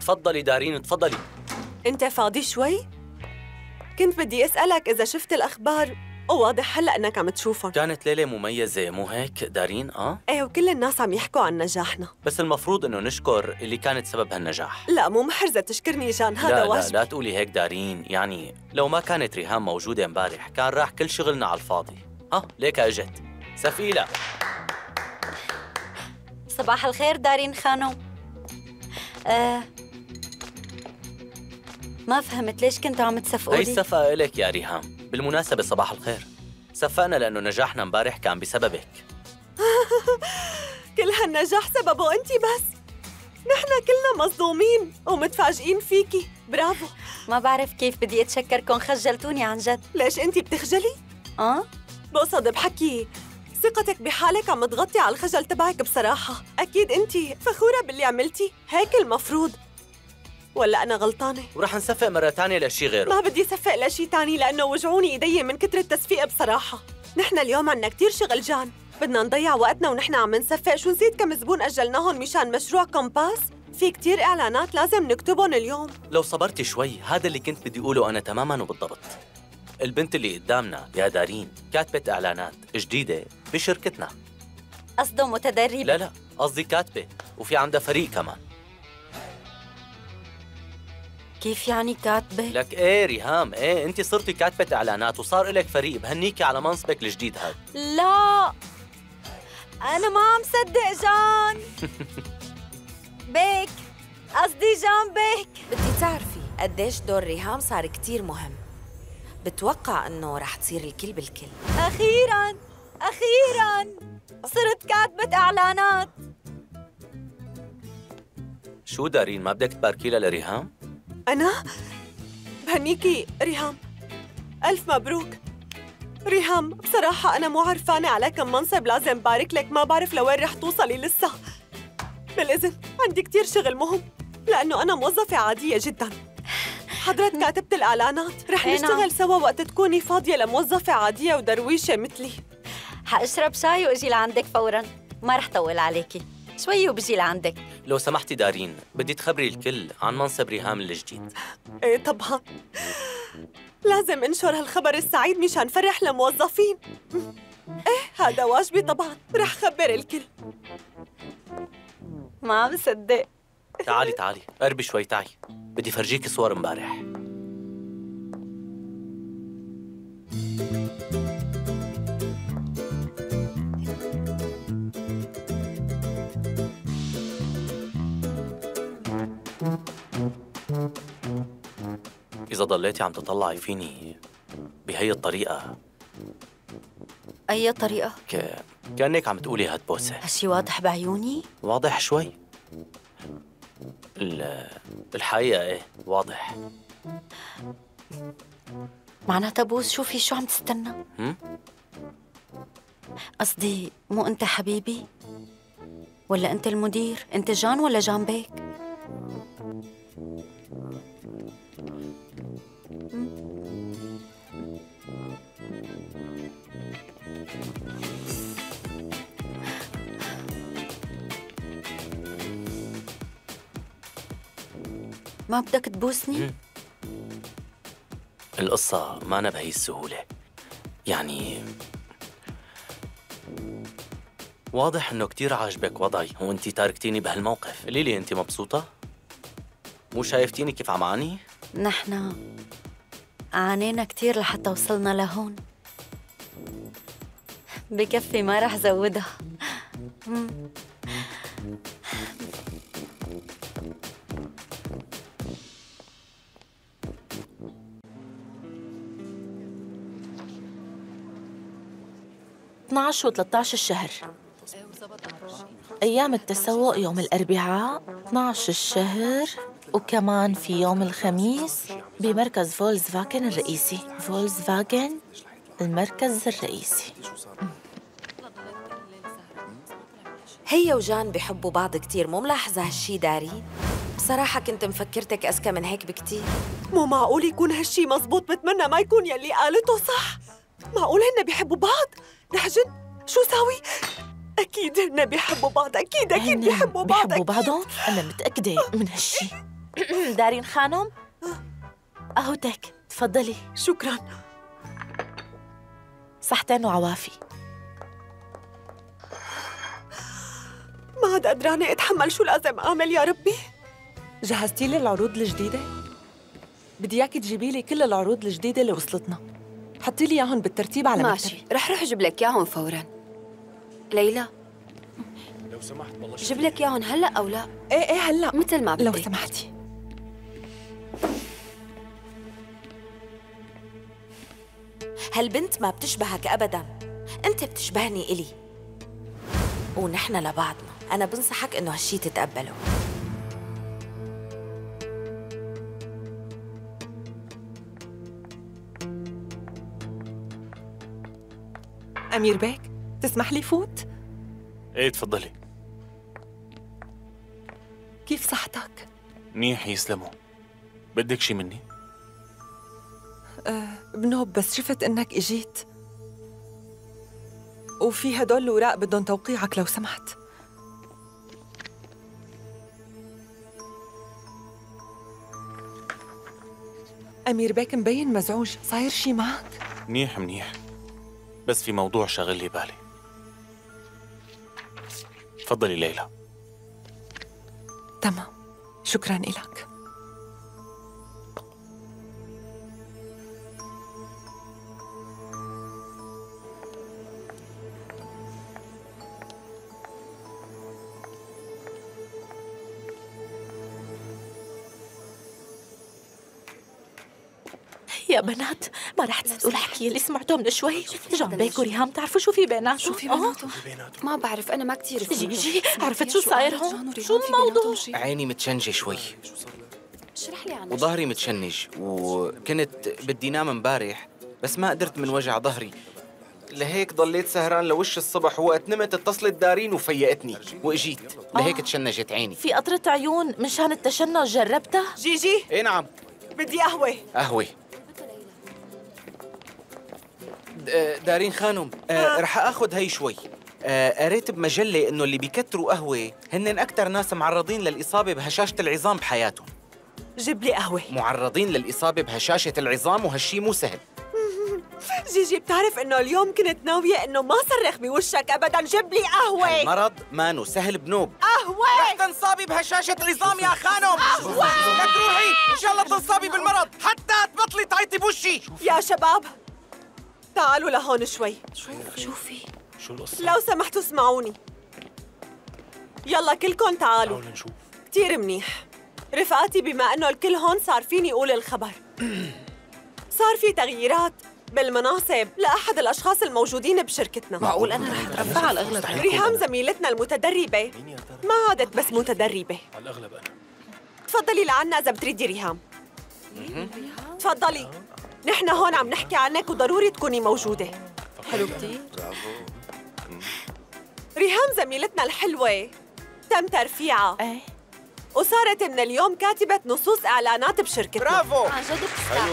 تفضلي دارين تفضلي. انت فاضي شوي؟ كنت بدي اسألك إذا شفت الأخبار، وواضح هلأ إنك عم تشوفهم. كانت ليلة مميزة مو هيك دارين؟ ايه، وكل الناس عم يحكوا عن نجاحنا. بس المفروض إنه نشكر اللي كانت سبب هالنجاح. لا مو محرزة تشكرني جان، هذا لا واجبي. لا تقولي هيك دارين، يعني لو ما كانت ريهام موجودة امبارح كان راح كل شغلنا على الفاضي. ليك اجت سفيلة. صباح الخير دارين خانم. ما فهمت ليش كنتوا عم تسفقوا لي؟ هي الصفقة إلك يا ريهام. بالمناسبة صباح الخير، صفقنا لأنه نجاحنا امبارح كان بسببك. كل هالنجاح سببه أنت بس. نحن كلنا مصدومين ومتفاجئين فيكي، برافو. ما بعرف كيف بدي أتشكركم، خجلتوني عن جد. ليش أنت بتخجلي؟ بقصد بحكي ثقتك بحالك عم تغطي على الخجل تبعك بصراحة. أكيد أنت فخورة باللي عملتي، هيك المفروض. ولا أنا غلطانة؟ ورح نصفق مرة تانية لشي غيره. ما بدي صفق لشي تاني لأنه وجعوني إيدي من كتر التصفيق بصراحة. نحن اليوم عنا كتير شغل جان، بدنا نضيع وقتنا ونحن عم نصفق. شو نسيت كم زبون أجلناهم مشان مشروع كومباس؟ في كتير إعلانات لازم نكتبهم اليوم. لو صبرتي شوي، هذا اللي كنت بدي أقوله أنا تماماً وبالضبط. البنت اللي قدامنا يا دارين كاتبة إعلانات جديدة بشركتنا. قصده متدربة؟ لا قصدي كاتبة وفي عندها فريق كمان. كيف يعني كاتبة؟ لك ايه ريهام، ايه انت صرتي كاتبة اعلانات وصار لك فريق، بهنيكي على منصبك الجديد هذا. لا انا ما عم صدق جان. بيك قصدي جان بيك. بدي تعرفي قديش دور ريهام صار كتير مهم. بتوقع انه رح تصير الكل بالكل. اخيرا صرت كاتبة اعلانات. شو دارين، ما بدك تباركي لها لريهام؟ أنا؟ بهنيكي ريهام، ألف مبروك. ريهام بصراحة أنا مو عرفانة على كم منصب لازم بارك لك، ما بعرف لوين رح توصلي لسه. بالإذن عندي كتير شغل مهم لأنه أنا موظفة عادية جداً. حضرت كاتبة الإعلانات، رح نشتغل سوا وقت تكوني فاضية لموظفة عادية ودرويشة مثلي. حأشرب شاي وأجي لعندك فوراً، ما رح طول عليكي، شوي وبجي لعندك. لو سمحتي دارين، بدي تخبري الكل عن منصب ريهام الجديد. ايه طبعا، لازم انشر هالخبر السعيد مشان نفرح الموظفين. ايه هذا واجبي طبعا، رح خبر الكل. ما عم صدق. تعالي قربي شوي، تعي بدي فرجيكي صور امبارح. إذا ضليتي عم تطلعي فيني بهي الطريقة. أي طريقة؟ كأنك عم تقولي هالبوسة. هالشي واضح بعيوني؟ واضح شوي. الحقيقة إيه واضح. معناتها بوس شوفي شو عم تستنى؟ قصدي مو أنت حبيبي؟ ولا أنت المدير؟ أنت جان ولا جان بيك؟ ما بدك تبوسني؟ القصة ما أنا بهي السهولة. يعني واضح إنه كتير عاجبك وضعي وأنتي تاركتيني بهالموقف. قولي لي أنتي مبسوطة؟ مو شايفتيني كيف عم أعاني؟ نحن عانينا كتير لحتى وصلنا لهون. بكفي ما رح زودها. و13 الشهر. أيام التسوق يوم الأربعاء 12 الشهر، وكمان في يوم الخميس بمركز فولكسفاجن الرئيسي. فولكسفاجن المركز الرئيسي. هي وجان بيحبوا بعض كتير، مو ملاحظة هالشي دارين؟ بصراحة كنت مفكرتك أذكى من هيك بكتير. مو معقول يكون هالشي مزبوط، بتمنى ما يكون يلي قالته صح. معقول هن بيحبوا بعض؟ رح جد شو ساوي؟ أكيد هن بيحبوا بعض، أكيد بيحبوا بعض. بيحبوا بعضهم؟ أنا متأكدة من هالشي. دارين خانم، قهوتك، تفضلي. شكراً. صحتين وعوافي. ما عاد قدرانة أتحمل، شو لازم أعمل يا ربي؟ جهزتي لي العروض الجديدة؟ بدي اياكي تجيبي لي كل العروض الجديدة اللي وصلتنا. حطي لي اياهم بالترتيب على ماشي، مكتبي. رح أجيب لك إياهم فوراً. ليلى، لو سمحت والله جيب لك إياهم هلأ أو لا؟ ايه هلا مثل ما بدك. لو سمحتي. هالبنت ما بتشبهك أبداً، أنت بتشبهني إلي ونحن لبعضنا. أنا بنصحك إنه هالشي تتقبله. أمير بيك، تسمح لي فوت؟ ايه تفضلي. كيف صحتك؟ منيح يسلموا. بدك شي مني؟ بنوب، بس شفت إنك إجيت وفي هدول الأوراق بدهم توقيعك لو سمحت. أمير بيك مبين مزعوج، صاير شي معك؟ منيح منيح، بس في موضوع شاغل لي بالي. تفضلي ليلى. تمام، شكراً إلك. يا بنات، ما رح تصدقوا الحكي اللي سمعته من شوي. جان بيك وريهام تعرفوا شو في بيناتهم؟ شو في بيناتهم؟ ما بعرف، أنا ما كتير جيجي، عرفت شو صاير هون؟ شو الموضوع؟ عيني متشنجة شوي اشرح لي عنه. وظهري متشنج، وكنت بدي نام امبارح بس ما قدرت من وجع ظهري، لهيك ضليت سهران لوش الصبح، وقت نمت اتصلت دارين وفيقتني واجيت، لهيك تشنجت عيني. في قطرة عيون مشان التشنج جربتها؟ جيجي، ايه نعم. بدي قهوة. قهوة. دارين خانم، رح اخذ هي شوي. قريت بمجلة انه اللي بيكتروا قهوة هن اكثر ناس معرضين للإصابة بهشاشة العظام بحياتهم. جيب لي قهوة. معرضين للإصابة بهشاشة العظام، وهالشي مو سهل. جيجي، بتعرف إنه اليوم كنت ناوية إنه ما صرخ بوشك أبداً. جيب لي قهوة. المرض مانو سهل بنوب. قهوة. رح تنصابي بهشاشة عظام يا خانم. لا تروحي، إن شاء الله تنصابي بالمرض حتى تبطلي تعيطي بوشي. يا شباب، تعالوا لهون شوي. شو في؟ شو القصة؟ لو سمحتوا اسمعوني. يلا كلكم تعالوا. حاول نشوف. كتير منيح رفقاتي، بما انه الكل هون صار فيني اقول الخبر. صار في تغييرات بالمناصب لأحد الأشخاص الموجودين بشركتنا. معقول أنا رح أترفع على الأغلب؟ ريهام زميلتنا المتدربة ما عادت بس متدربة. على الأغلب أنا. تفضلي لعنا إذا بتريدي ريهام. تفضلي، نحن هون عم نحكي عنك وضروري تكوني موجودة. حلو كتير. ريهام زميلتنا الحلوة تم ترفيعها ايه، وصارت من اليوم كاتبة نصوص إعلانات بشركتنا. برافو. عن جد بتستاهل.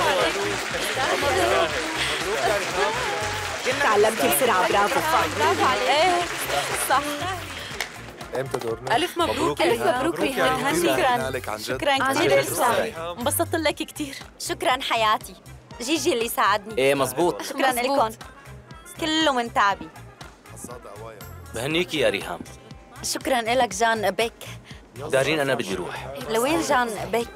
تعلمتي بسرعة. برافو. برافو عليك. ايه صح. امتى دورنا؟ ألف مبروك. ألف مبروك ريهام. شكراً. شكراً كثير لكم. انبسطت لك كثير. شكراً حياتي. جيجي اللي ساعدني. ايه مزبوط. شكراً لكم. كله من تعبي. بهنيكي يا ريهام. شكراً لك جان بيك. دارين أنا بدي روح. لوين جان بيك؟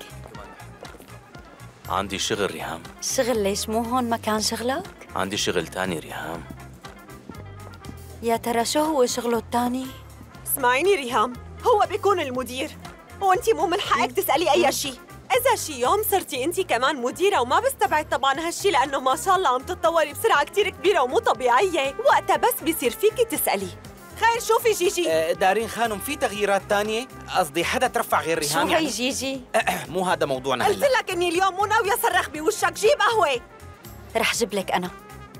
عندي شغل ريهام. شغل؟ ليش مو هون مكان شغلك؟ عندي شغل تاني ريهام. يا ترى شو هو شغله الثاني؟ اسمعيني ريهام، هو بيكون المدير وانتي مو من حقك تسألي أي شيء. إذا شي يوم صرتي انتي كمان مديرة، وما بستبعد طبعاً هالشي لأنه ما شاء الله عم تتطوري بسرعة كتير كبيرة ومو طبيعية، وقتها بس بيصير فيكي تسألي. خير شوفي جيجي. دارين خانم، في تغييرات تانية؟ قصدي حدا ترفع غير شو ريهام هي يعني؟ جيجي؟ مو هذا موضوعنا قلت هلا. لك إني اليوم مو ناوية أصرخ بوشك. جيب قهوة. رح جيب لك أنا.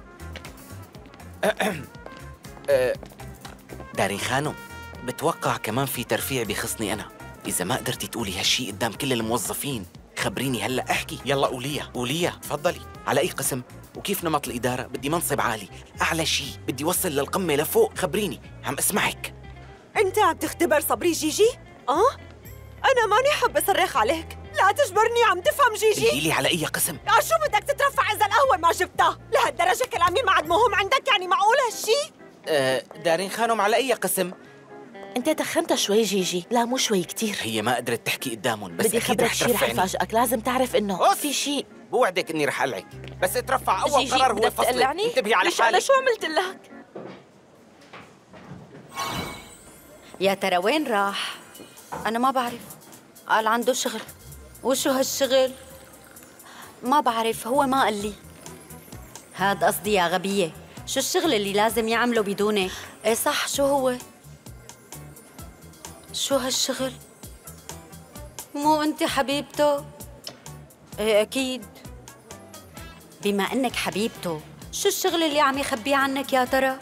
دارين خانم، بتوقع كمان في ترفيع بخصني أنا. إذا ما قدرتي تقولي هالشي قدام كل الموظفين خبريني هلا. احكي يلا، قوليها تفضلي. على أي قسم؟ وكيف نمط الإدارة؟ بدي منصب عالي، أعلى شي، بدي وصل للقمة لفوق. خبريني، عم أسمعك. أنت عم تختبر صبري جيجي؟ أنا ماني حابة أصرخ عليك، لا تجبرني، عم تفهم جيجي؟ قولي لي على أي قسم؟ شو بدك تترفع إذا القهوة ما جبتها؟ لهالدرجة كلامي ما عاد مهم عندك؟ يعني معقول هالشي؟ دارين خانم على أي قسم؟ انت تخنت شوي جيجي، لا مو شوي كتير. هي ما قدرت تحكي قدامهم، بس بدي أكيد خبرك رح شي رح ترفعني. يفاجئك، لازم تعرف انه في شيء. بوعدك إني رح ألعك، بس اترفع أول جيجي قرار هو بدك فصلك. تقلعني؟ انتبهي على ليش أنا حالك. شو عملت لك؟ يا ترى وين راح؟ أنا ما بعرف. قال عنده شغل. وشو هالشغل؟ ما بعرف، هو ما قال لي. هاد قصدي يا غبية، شو الشغل اللي لازم يعمله بدونك؟ ايه صح، شو هو؟ شو هالشغل؟ مو انت حبيبته؟ ايه اكيد. بما انك حبيبته، شو الشغل اللي عم يخبيه عنك يا ترى؟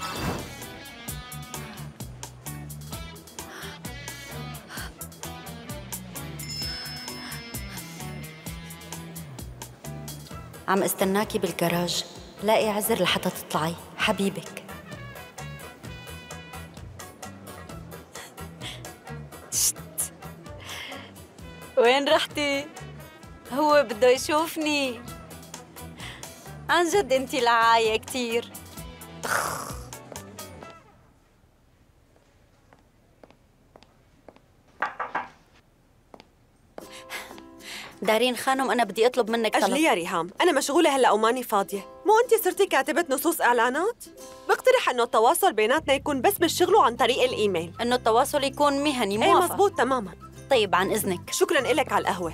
عم استناكي بالجراج، لاقي عذر لحتى تطلعي، حبيبك. وين رحتي؟ هو بده يشوفني. عن جد انتي لعاية كتير. دارين خانم، أنا بدي أطلب منك طلب. أجلي يا ريهام، أنا مشغولة هلأ وماني فاضية. مو أنتِ صرتي كاتبة نصوص إعلانات؟ بقترح إنه التواصل بيناتنا يكون بس بالشغل وعن طريق الإيميل. إنه التواصل يكون مهني، إيه موافقة. مزبوط تماماً. طيب عن إذنك. شكراً إلك على القهوة.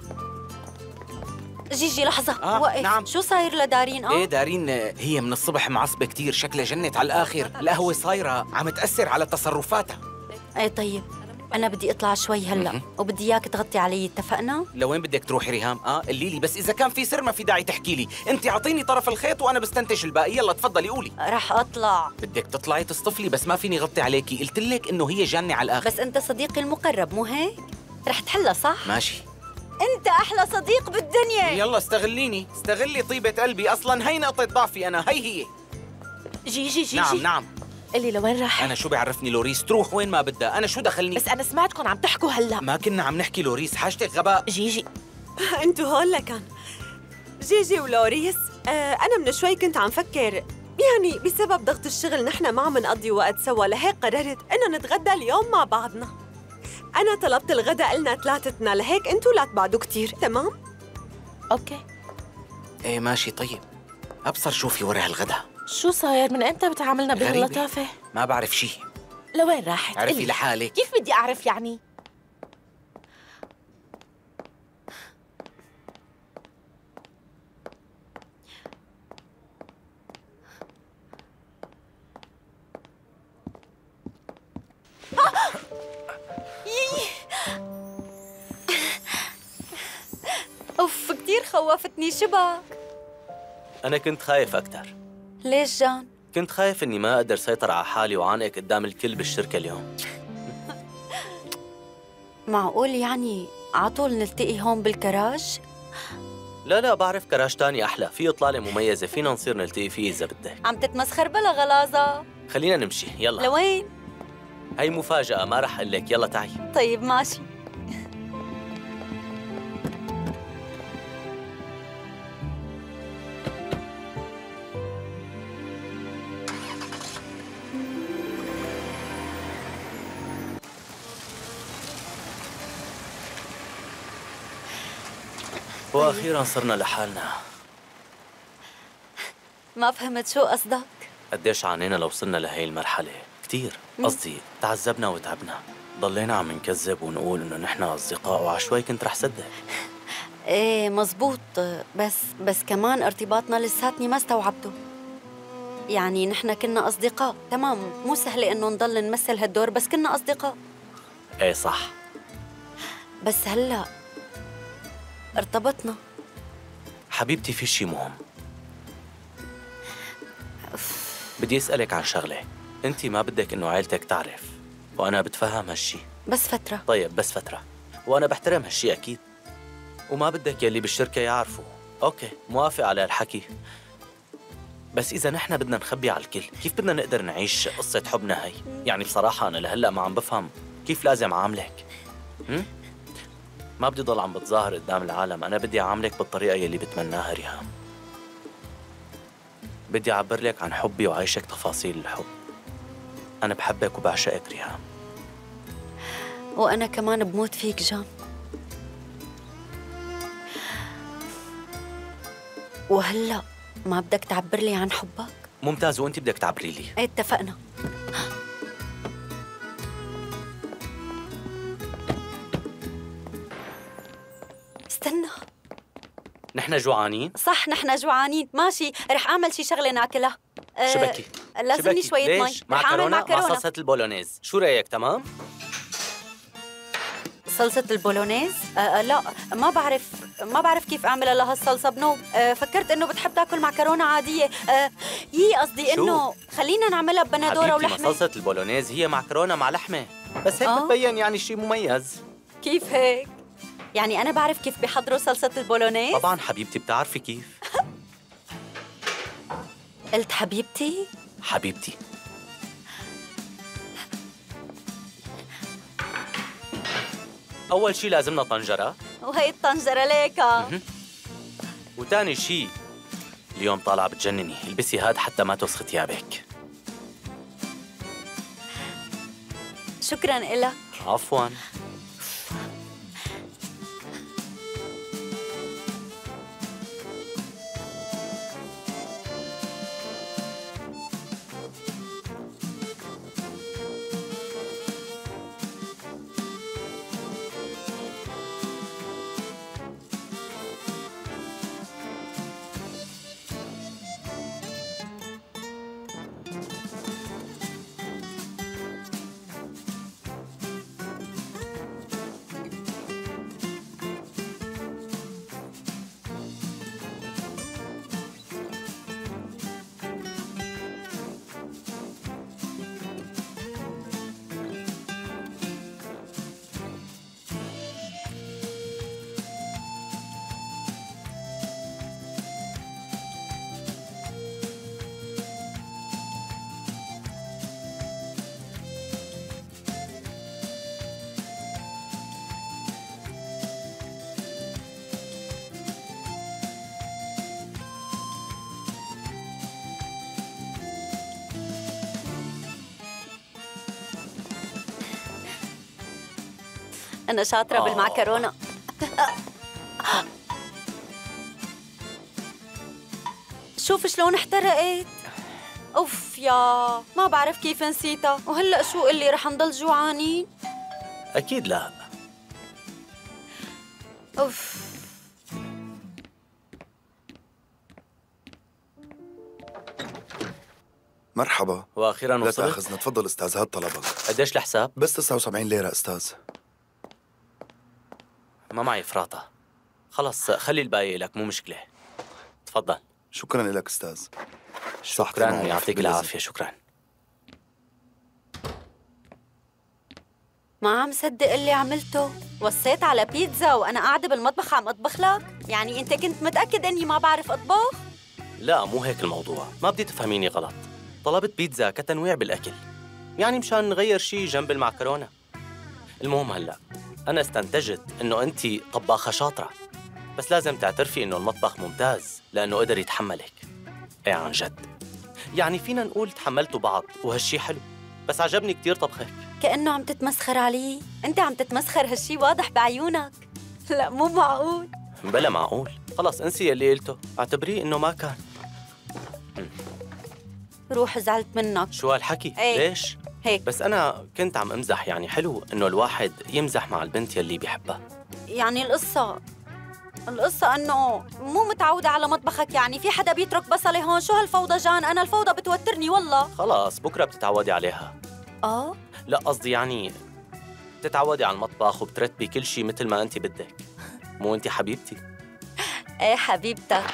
جيجي لحظة، وقف. نعم. شو صاير لدارين؟ ايه دارين هي من الصبح معصبة كتير، شكلها جنت على الآخر. القهوة صايرة عم تأثر على تصرفاتها. ايه طيب، أنا بدي أطلع شوي هلأ وبدي إياك تغطي علي، اتفقنا؟ لوين بدك تروحي ريهام؟ قولي لي، بس إذا كان في سر ما في داعي تحكي لي، أنت أعطيني طرف الخيط وأنا بستنتج الباقي، يلا تفضلي قولي. رح أطلع. بدك تطلعي تصطفلي، بس ما فيني غطي عليكي، قلت لك إنه هي جانة على الآخر. بس أنت صديقي المقرب، مو هيك؟ رح تحلى صح؟ ماشي. أنت أحلى صديق بالدنيا. يلا استغليني، استغلي طيبة قلبي، أصلاً هي نقطة ضعفي أنا، هي. جيجي نعم. اللي لوين راح؟ أنا شو بيعرفني لوريس تروح وين ما بدها، أنا شو دخلني؟ بس أنا سمعتكم عم تحكوا هلا. ما كنا عم نحكي لوريس، حاجتك غباء. جيجي أنتوا هون لكن. جيجي ولوريس، أنا من شوي كنت عم فكر، يعني بسبب ضغط الشغل نحن ما عم نقضي وقت سوا، لهيك قررت إنه نتغدى اليوم مع بعضنا. أنا طلبت الغداء إلنا ثلاثتنا، لهيك أنتوا لا تبعدوا كتير، تمام؟ اوكي. إيه ماشي طيب. أبصر شوفي ورا هالغدا. شو صاير؟ من امتى بتعاملنا بهاللطافة؟ ما بعرف شي. لوين راحت؟ عرفي قلي. لحالك. كيف بدي أعرف يعني؟ أوف، كتير خوفتني. شبك؟ أنا كنت خايف أكتر. ليش جان؟ كنت خايف إني ما أقدر سيطر على حالي وعانق قدام الكل بالشركة اليوم. معقول يعني عطول نلتقي هون بالكراج؟ لا بعرف كراج تاني أحلى، فيه إطلالة مميزة، فينا نصير نلتقي فيه إذا بدك. عم تتمسخر بلا غلاظة. خلينا نمشي، يلا. لوين؟ هي مفاجأة، ما رح أقول لك، يلا تعي. طيب ماشي. وأخيراً صرنا لحالنا. ما فهمت شو قصدك؟ قديش عانينا لو وصلنا لهي المرحلة؟ كتير، قصدي تعذبنا وتعبنا، ضلينا عم نكذب ونقول إنه نحن أصدقاء، وعشوي كنت رح صدق. ايه مزبوط، بس كمان ارتباطنا لساتني ما استوعبته. يعني نحن كنا أصدقاء، تمام، مو سهلة إنه نضل نمثل هالدور، بس كنا أصدقاء. إيه صح. بس هلأ ارتبطنا. حبيبتي في شي مهم. بدي أسألك عن شغلة، أنت ما بدك إنه عائلتك تعرف، وأنا بتفهم هالشي. بس فترة. طيب بس فترة، وأنا بحترم هالشي أكيد، وما بدك يلي بالشركة يعرفوا. أوكي، موافق على الحكي، بس إذا نحن بدنا نخبي على الكل، كيف بدنا نقدر نعيش قصة حبنا هي؟ يعني بصراحة أنا لهلأ ما عم بفهم كيف لازم عاملك. ما بدي ضل عم بتظاهر قدام العالم، أنا بدي أعاملك بالطريقة يلي بتمناها ريهام. بدي أعبر لك عن حبي وعيشك تفاصيل الحب. أنا بحبك وبعشقك ريهام. وأنا كمان بموت فيك جان. وهلأ ما بدك تعبر لي عن حبك؟ ممتاز، وأنت بدك تعبري لي. ايه اتفقنا. استنى، نحن جوعانين؟ صح نحن جوعانين. ماشي، رح أعمل شي شغلة ناكلها. شبكي لازمني شوية مي. مع رح أعمل مع معكرونة. صلصة البولونيز، شو رأيك؟ تمام؟ صلصة البولونيز؟ لا، ما بعرف كيف أعملها لهالصلصة بنو. فكرت إنه بتحب تاكل معكرونة عادية. قصدي إنه خلينا نعملها ببندورة ولحمة. حبيبتي، صلصة البولونيز هي معكرونة مع لحمة، بس هيك بتبين يعني شيء مميز. كيف هيك؟ يعني أنا بعرف كيف بيحضروا صلصة البولونيز؟ طبعاً حبيبتي، بتعرفي كيف. قلت حبيبتي؟ حبيبتي. أول شي لازمنا طنجرة. وهي الطنجرة ليكا. وتاني شي، اليوم طالعة بتجنني، البسي هاد حتى ما توسخ ثيابك. شكراً إلك. عفواً. أنا شاطرة بالمعكرونة. شوف شلون احترقت. أوف يا، ما بعرف كيف نسيتها. وهلأ شو اللي رح نضل جوعانين؟ أكيد لا. أوف. مرحبا. وأخيراً لا وصلت. تأخذنا، تفضل أستاذ، هاد طلبك. قديش الحساب؟ بس 79 ليرة أستاذ. ما معي فراطة. خلص خلي الباقي لك، مو مشكلة. تفضل. شكراً لك أستاذ. شكراً، يعطيك العافية. شكراً. ما عم صدق اللي عملته. وصيت على بيتزا وأنا قاعدة بالمطبخ عم أطبخ لك؟ يعني أنت كنت متأكد إني ما بعرف أطبخ؟ لا، مو هيك الموضوع، ما بدي تفهميني غلط. طلبت بيتزا كتنويع بالأكل، يعني مشان نغير شي جنب المعكرونة. المهم هلأ أنا استنتجت إنه أنتِ طباخة شاطرة، بس لازم تعترفي إنه المطبخ ممتاز لأنه قدر يتحملك. إيه عن جد، يعني فينا نقول تحملتوا بعض وهالشي حلو، بس عجبني كتير طبخك. كأنه عم تتمسخر علي. أنت عم تتمسخر، هالشي واضح بعيونك. لا مو معقول. بلا معقول. خلص انسي اللي قلته، اعتبريه إنه ما كان. روح، زعلت منك. شو هالحكي؟ ايه؟ ليش؟ هيك بس أنا كنت عم أمزح، يعني حلو إنه الواحد يمزح مع البنت يلي بيحبها. يعني القصة إنه مو متعودة على مطبخك. يعني في حدا بيترك بصلة هون؟ شو هالفوضى جان؟ أنا الفوضى بتوترني والله. خلاص بكرة بتتعودي عليها. لا قصدي يعني بتتعودي على المطبخ وبترتبي كل شيء مثل ما أنت بدك. مو أنت حبيبتي؟ ايه حبيبتك.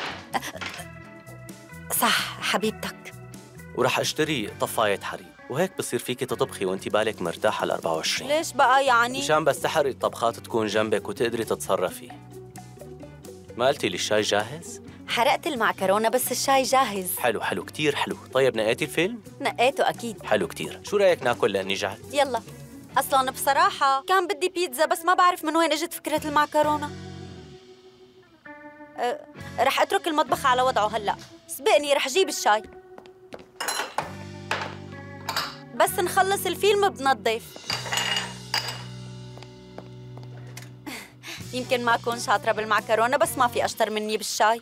صح حبيبتك. ورح أشتري طفاية حريق، وهيك بصير فيكي تطبخي وأنت بالك مرتاحة ال 24. ليش بقى يعني؟ مشان بس تحرقي الطبخات تكون جنبك وتقدري تتصرفي. ما قلتي لي الشاي جاهز؟ حرقت المعكرونة بس الشاي جاهز. حلو حلو كتير حلو. طيب نقيتي الفيلم؟ نقيته أكيد. حلو كتير. شو رأيك ناكل لأني جعت؟ يلا. أصلاً بصراحة كان بدي بيتزا بس ما بعرف من وين إجت فكرة المعكرونة. رح أترك المطبخ على وضعه هلأ. سبقني رح أجيب الشاي. بس نخلص الفيلم بنظف. يمكن ما أكون شاطرة بالمعكرونة بس ما في أشطر مني بالشاي.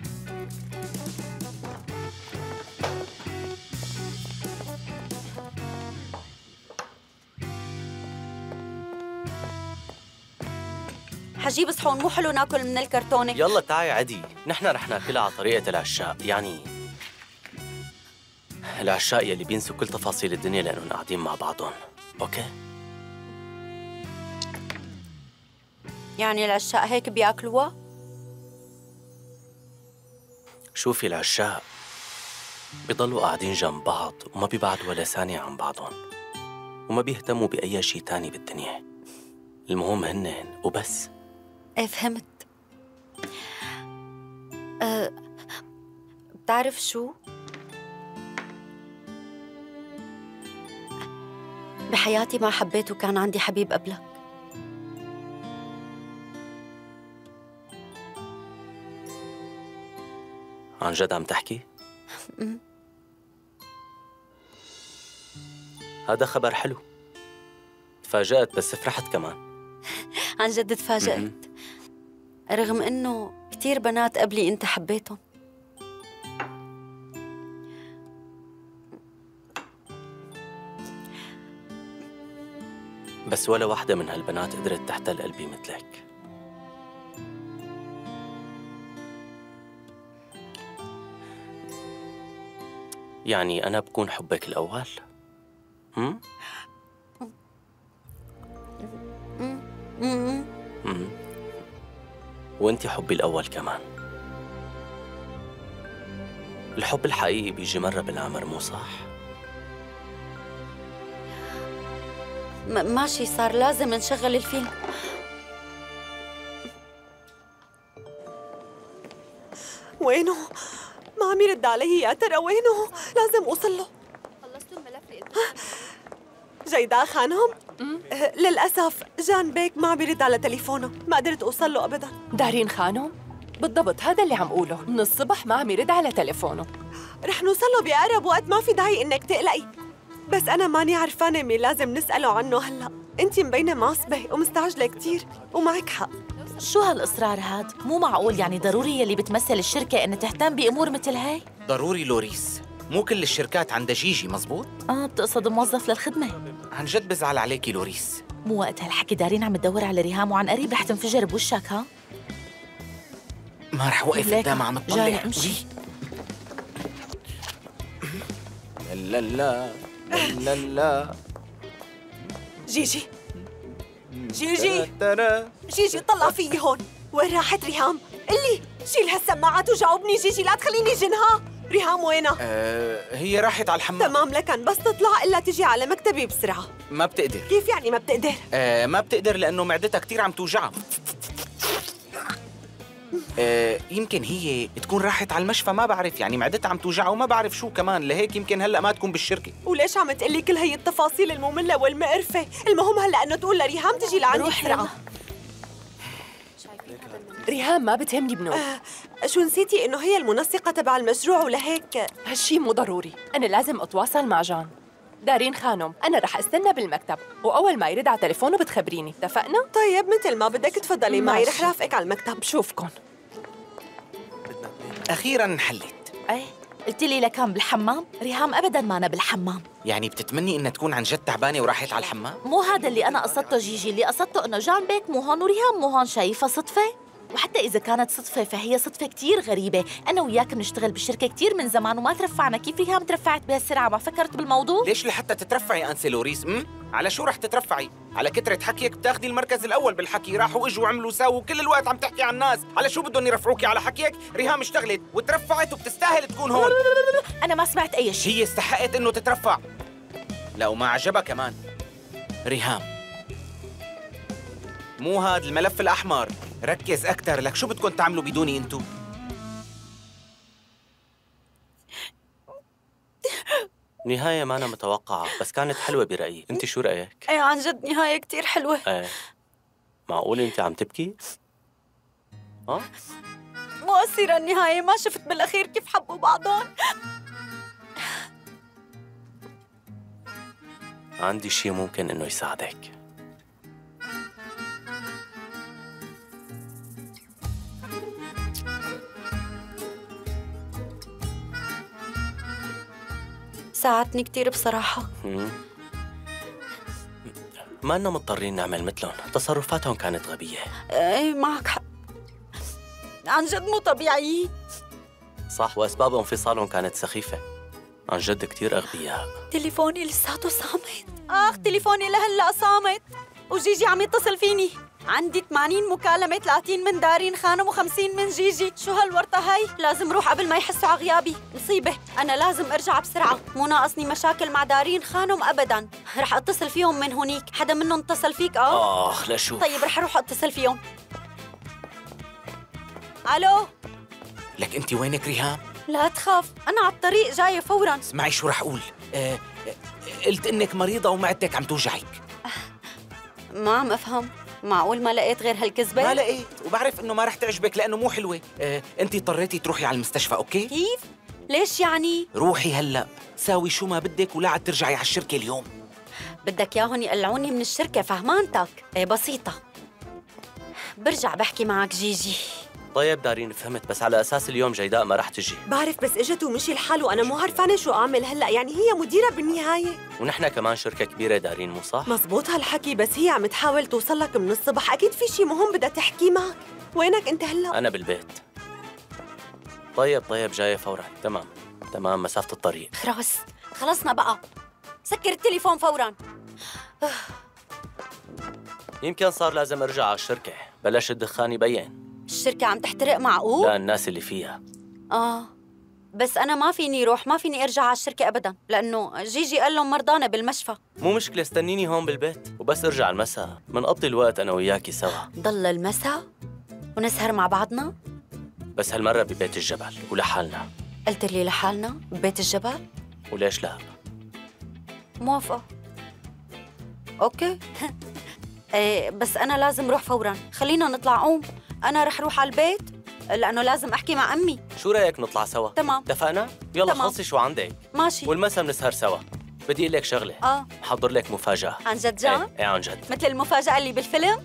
حجيب صحون مو حلو ناكل من الكرتونة. يلا تعي عدي، نحن رح ناكلها على طريقة العشاق، يعني العشاق يلي بينسوا كل تفاصيل الدنيا لأنهم قاعدين مع بعضهم، أوكي؟ يعني العشاق هيك بياكلوها؟ شوفي العشاق بيضلوا قاعدين جنب بعض وما بيبعدوا ولا ثانية عن بعضهم وما بيهتموا بأي شيء تاني بالدنيا. المهم هنن وبس. ايه فهمت. بتعرف شو؟ بحياتي ما حبيت وكان عندي حبيب قبلك. عن جد عم تحكي؟ هذا خبر حلو. تفاجأت بس فرحت كمان. عن جد تفاجأت. رغم إنه كتير بنات قبلي أنت حبيتهم. بس ولا واحدة من هالبنات قدرت تحتل قلبي مثلك. يعني أنا بكون حبك الأول؟ وأنتي حبي الأول كمان. الحب الحقيقي بيجي مرة بالعمر، مو صح؟ ماشي، صار لازم نشغل الفيلم. وينه؟ ما عم يرد علي يا ترى وينه؟ لازم أوصل له. خلصتوا الملف جيداء خانم؟ للأسف جان بيك ما عم يرد على تليفونه، ما قدرت أوصل له أبداً. دارين خانم؟ بالضبط هذا اللي عم قوله، من الصبح ما عم يرد على تليفونه. رح نوصل له بأقرب وقت، ما في داعي إنك تقلقي. بس أنا ماني عرفانة مين لازم نسأله عنه هلأ. أنتِ مبينة معصبة ومستعجلة كتير ومعك حق. شو هالإصرار هاد؟ مو معقول يعني ضروري يلي بتمثل الشركة إنها تهتم بأمور مثل هاي؟ ضروري لوريس، مو كل الشركات عندها جيجي، مزبوط؟ بتقصد موظف للخدمة. عن جد بزعل عليكي لوريس. مو وقت هالحكي، دارين عم تدور على ريهام وعن قريب رح تنفجر بوشك. ها؟ ما رح وقف قدامها عم تطلع. جاي امشي. لا لا لا لا. جيجي جيجي طلع فيي هون. وين راحت ريهام؟ قلي شيل هالسماعات وجاوبني. جيجي لا تخليني جنها. ريهام وينها؟ هي راحت على الحمام. تمام، لكن بس تطلع إلا تجي على مكتبي بسرعة. ما بتقدر. كيف يعني ما بتقدر؟ ما بتقدر لأنه معدتها كتير عم توجعها. يمكن هي تكون راحت على المشفى، ما بعرف، يعني معدتها عم توجعها وما بعرف شو كمان، لهيك يمكن هلأ ما تكون بالشركة. وليش عم تقلي كل هي التفاصيل المملة والمقرفة؟ المهم هلأ إنه تقول لريهام تجي لعندي بسرعة. ريهام ما بتهمني بنوب. شو نسيتي إنه هي المنسقة تبع المشروع ولهيك؟ هالشي مو ضروري، أنا لازم أتواصل مع جان. دارين خانم، أنا رح استنى بالمكتب، وأول ما يرد على تليفونه بتخبريني، اتفقنا؟ طيب مثل ما بدك، تفضلي معي، رح رافقك على المكتب. بشوفكن. أخيراً انحلت. ايه قلت لي لكان بالحمام؟ ريهام أبداً ما أنا بالحمام. يعني بتتمني إنها تكون عن جد تعبانة وراحت على الحمام؟ مو هذا اللي أنا قصدته جيجي، اللي قصدته إنه جان بيك مو هون وريهام مو هون. شايفة صدفة؟ وحتى إذا كانت صدفة فهي صدفة كتير غريبة. أنا وياك بنشتغل بالشركة كتير من زمان وما ترفعنا، كيف ريهام ترفعت بهالسرعة؟ ما فكرت بالموضوع؟ ليش لحتى تترفعي أنسي لوريس؟ على شو رح تترفعي؟ على كترة حكيك بتاخدي المركز الأول بالحكي، راحوا إجوا وعملوا ساووا كل الوقت عم تحكي عن الناس، على شو بدهم يرفعوكي على حكيك؟ ريهام اشتغلت وترفعت وبتستاهل تكون هون. أنا ما سمعت أي شيء. هي استحقت إنه تترفع. لا وما عجبها كمان. ريهام مو هاد الملف الأحمر، ركز أكتر، لك شو بدكم تعملوا بدوني انتو؟ نهاية ما أنا متوقعة، بس كانت حلوة برأيي. أنت شو رأيك؟ ايه عن جد نهاية كتير حلوة. ايه معقول أنت عم تبكي؟ مؤثرة النهاية، ما شفت بالأخير كيف حبوا بعضهم. عندي شي ممكن إنه يساعدك. ساعدتني كتير بصراحة. ما لنا مضطرين نعمل مثلهم، تصرفاتهم كانت غبية. ايه معك حق، عن جد مو طبيعيين. صح، وأسباب انفصالهم كانت سخيفة. عن جد كتير أغبياء. تليفوني لساته صامت. تليفوني لهلا صامت، وجيجي عم يتصل فيني. عندي 80 مكالمة، 30 من دارين خانم و50 من جيجي. شو هالورطة هاي؟ لازم روح قبل ما يحسوا على غيابي. مصيبة، أنا لازم أرجع بسرعة. مو ناقصني مشاكل مع دارين خانم أبداً. رح أتصل فيهم من هونيك. حدا منهم اتصل فيك؟ لشوف. طيب رح أروح أتصل فيهم. ألو؟ لك أنت وينك ريهام؟ لا تخاف، أنا على الطريق جاية فوراً. اسمعي شو رح أقول. قلت إنك مريضة ومعدتك عم توجعك. ما عم أفهم، معقول ما لقيت غير هالكذبة؟ ما لقيت، وبعرف إنه ما رح تعجبك لأنه مو حلوة. أنت اضطريتي تروحي على المستشفى، أوكي؟ كيف؟ ليش يعني؟ روحي هلأ، ساوي شو ما بدك ولا عاد ترجعي على الشركة اليوم. بدك ياهن يقلعوني من الشركة، فهمانتك؟ ايه بسيطة. برجع بحكي معك جيجي. طيب دارين فهمت، بس على أساس اليوم جيداء ما رح تجي. بعرف، بس اجت ومشي الحال وأنا مو عرفانة شو أعمل هلأ. يعني هي مديرة بالنهاية. ونحن كمان شركة كبيرة دارين، مو صح؟ مزبوط هالحكي، بس هي عم تحاول توصل لك من الصبح. أكيد في شي مهم بدها تحكي معك. وينك أنت هلأ؟ أنا بالبيت. طيب جاية فورا. تمام مسافة الطريق. خلصنا بقى. سكر التليفون فورا. يمكن صار لازم أرجع على الشركة. بلش الدخان يبين. الشركة عم تحترق معقول؟ لا، الناس اللي فيها. بس أنا ما فيني روح، ما فيني أرجع على الشركة أبداً، لأنه جيجي قال لهم مرضانة بالمشفى. مو مشكلة، استنيني هون بالبيت وبس ارجع المساء منقضي الوقت أنا وياكي سوا. ضل المساء ونسهر مع بعضنا؟ بس هالمرة ببيت الجبل ولحالنا. قلت لي لحالنا ببيت الجبل؟ وليش لا؟ موافقة. أوكي. إيه بس أنا لازم روح فوراً. خلينا نطلع. قوم، أنا رح روح على البيت لأنه لازم أحكي مع أمي. شو رأيك نطلع سوا؟ تمام. اتفقنا؟ يلا تمام. خلصي شو عندك. ماشي. والمسا بنسهر سوا. بدي أقول لك شغلة. محضر لك مفاجأة. عن جد جان؟ ايه عن جد. مثل المفاجأة اللي بالفيلم؟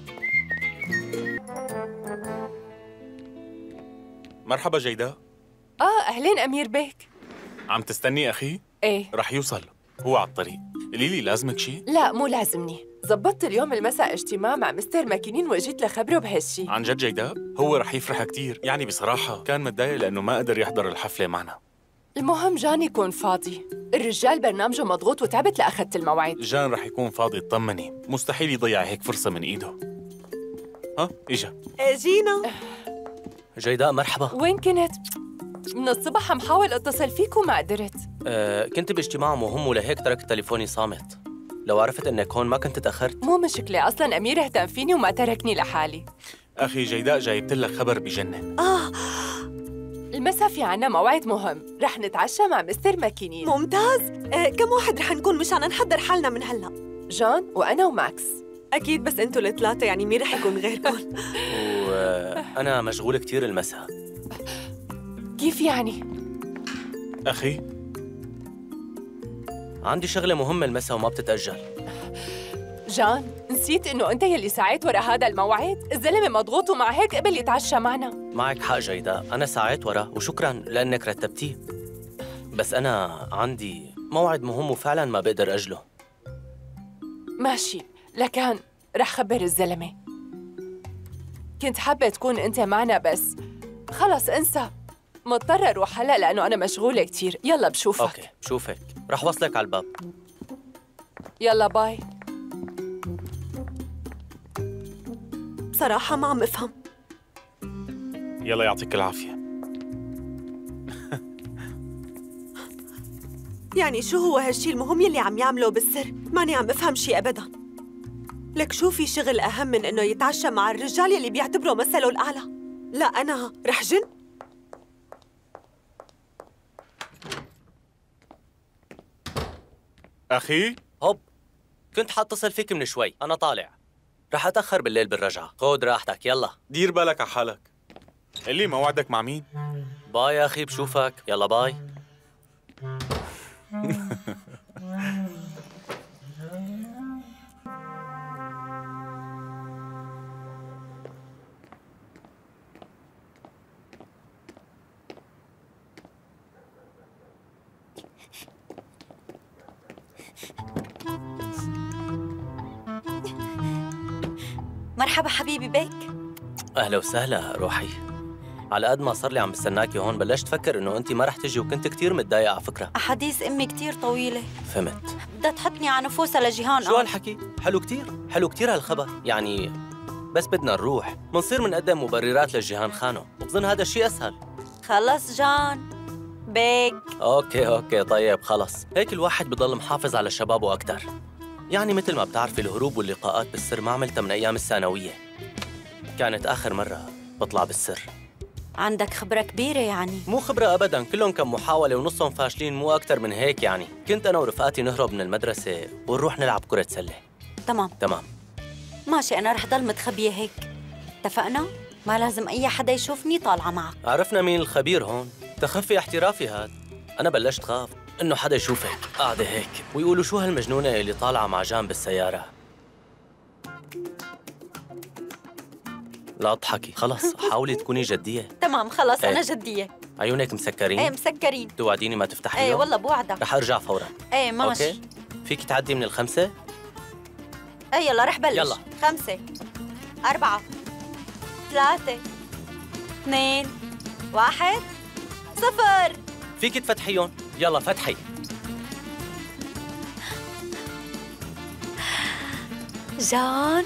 مرحبا جيداء. أهلين أمير بيك. عم تستني أخي؟ إيه رح يوصل، هو على الطريق. قولي لي لازمك شي؟ لا مو لازمني. زبطت اليوم المساء اجتماع مع مستر ماكينين وجيت لخبره بهالشي. عن جد جيداء؟ هو رح يفرح كتير. يعني بصراحة كان متضايق لأنه ما قدر يحضر الحفلة معنا. المهم جان يكون فاضي. الرجال برنامجه مضغوط وتعبت لأخذت الموعد. جان رح يكون فاضي، اطمني. مستحيل يضيع هيك فرصة من إيده. إجا. جينا. جيداء مرحبا. وين كنت؟ من الصبح عم حاول اتصل فيك وما قدرت. كنت باجتماع مهم ولهيك تركت تليفوني صامت. لو عرفت انك هون ما كنت تأخرت. مو مشكلة، أصلاً أمير اهتم فيني وما تركني لحالي. أخي جيداء جايبت لك خبر بجنن. المسا في عنا موعد مهم، رح نتعشى مع مستر ماكينين. ممتاز. كم واحد رح نكون مشان نحضر حالنا من هلا؟ جان وأنا وماكس. أكيد، بس أنتوا الثلاثة، يعني مين رح يكون غيركم؟ وأنا مشغول كتير المساء. كيف يعني؟ أخي عندي شغلة مهمة المساء وما بتتأجل. جان، نسيت إنه أنت يلي ساعدت ورا هذا الموعد؟ الزلمة مضغوط ومع هيك قبل يتعشى معنا. معك حق جيداء، أنا ساعدت ورا وشكراً لأنك رتبتيه. بس أنا عندي موعد مهم وفعلاً ما بقدر أجله. ماشي، لكن رح خبر الزلمة. كنت حابة تكون أنت معنا بس خلص انسى. مضطرة أروح هلأ لأنه أنا مشغولة كتير. يلا بشوفك. أوكي بشوفك، رح وصلك على الباب. يلا باي. بصراحة ما عم أفهم. يلا يعطيك العافية. يعني شو هو هالشي المهم يلي عم يعمله بالسر؟ ماني عم أفهم شي أبداً. لك شو في شغل أهم من إنه يتعشى مع الرجال يلي بيعتبره مثله الأعلى؟ لا أنا رح جن. أخي هوب، كنت حاتصل فيك من شوي، أنا طالع. رح أتأخر بالليل بالرجعة، خود راحتك يلا. دير بالك على حالك. اللي موعدك مع مين؟ باي يا أخي، بشوفك، يلا باي. مرحبا حبيبي بيك. أهلا وسهلا روحي. على قد ما صار لي عم بستناكي هون بلشت فكر إنه أنت ما رح تجي، وكنت كتير متضايقة على فكرة. أحاديث أمي كتير طويلة، فهمت. بدها تحطني على نفوسها لجيهان. شو هالحكي؟ حلو كتير، حلو كتير هالخبر. يعني بس بدنا نروح منصير منقدم مبررات لجيهان خانو، وبظن هذا الشيء أسهل. خلص جان بيك. أوكي طيب خلص. هيك الواحد بضل محافظ على شبابه أكتر. يعني مثل ما بتعرفي الهروب واللقاءات بالسر ما عملتها من أيام الثانوية. كانت آخر مرة بطلع بالسر. عندك خبرة كبيرة يعني. مو خبرة أبداً، كلهم كم محاولة ونصهم فاشلين، مو أكتر من هيك يعني. كنت أنا ورفقاتي نهرب من المدرسة ونروح نلعب كرة سلة. تمام ماشي، أنا رح ضل متخبية هيك. اتفقنا؟ ما لازم أي حدا يشوفني طالعة معك. عرفنا مين الخبير هون. تخفي احترافي هاد. أنا بلشت خاف إنه حدا يشوفك قاعدة هيك ويقولوا شو هالمجنونة اللي طالعة مع جان بالسيارة. لا اضحكي، خلص حاولي تكوني جدية. تمام خلص أنا جدية. عيونك مسكرين؟ إيه مسكرين. توعديني ما تفتحيهم؟ إيه والله بوعدك. رح أرجع فوراً. إيه ماشي. أوكي؟ فيك تعدي من الخمسة؟ إيه يلا رح بلش. يلا 5 4 3 2 1 0. فيك تفتحيهم؟ يلا فتحي. جان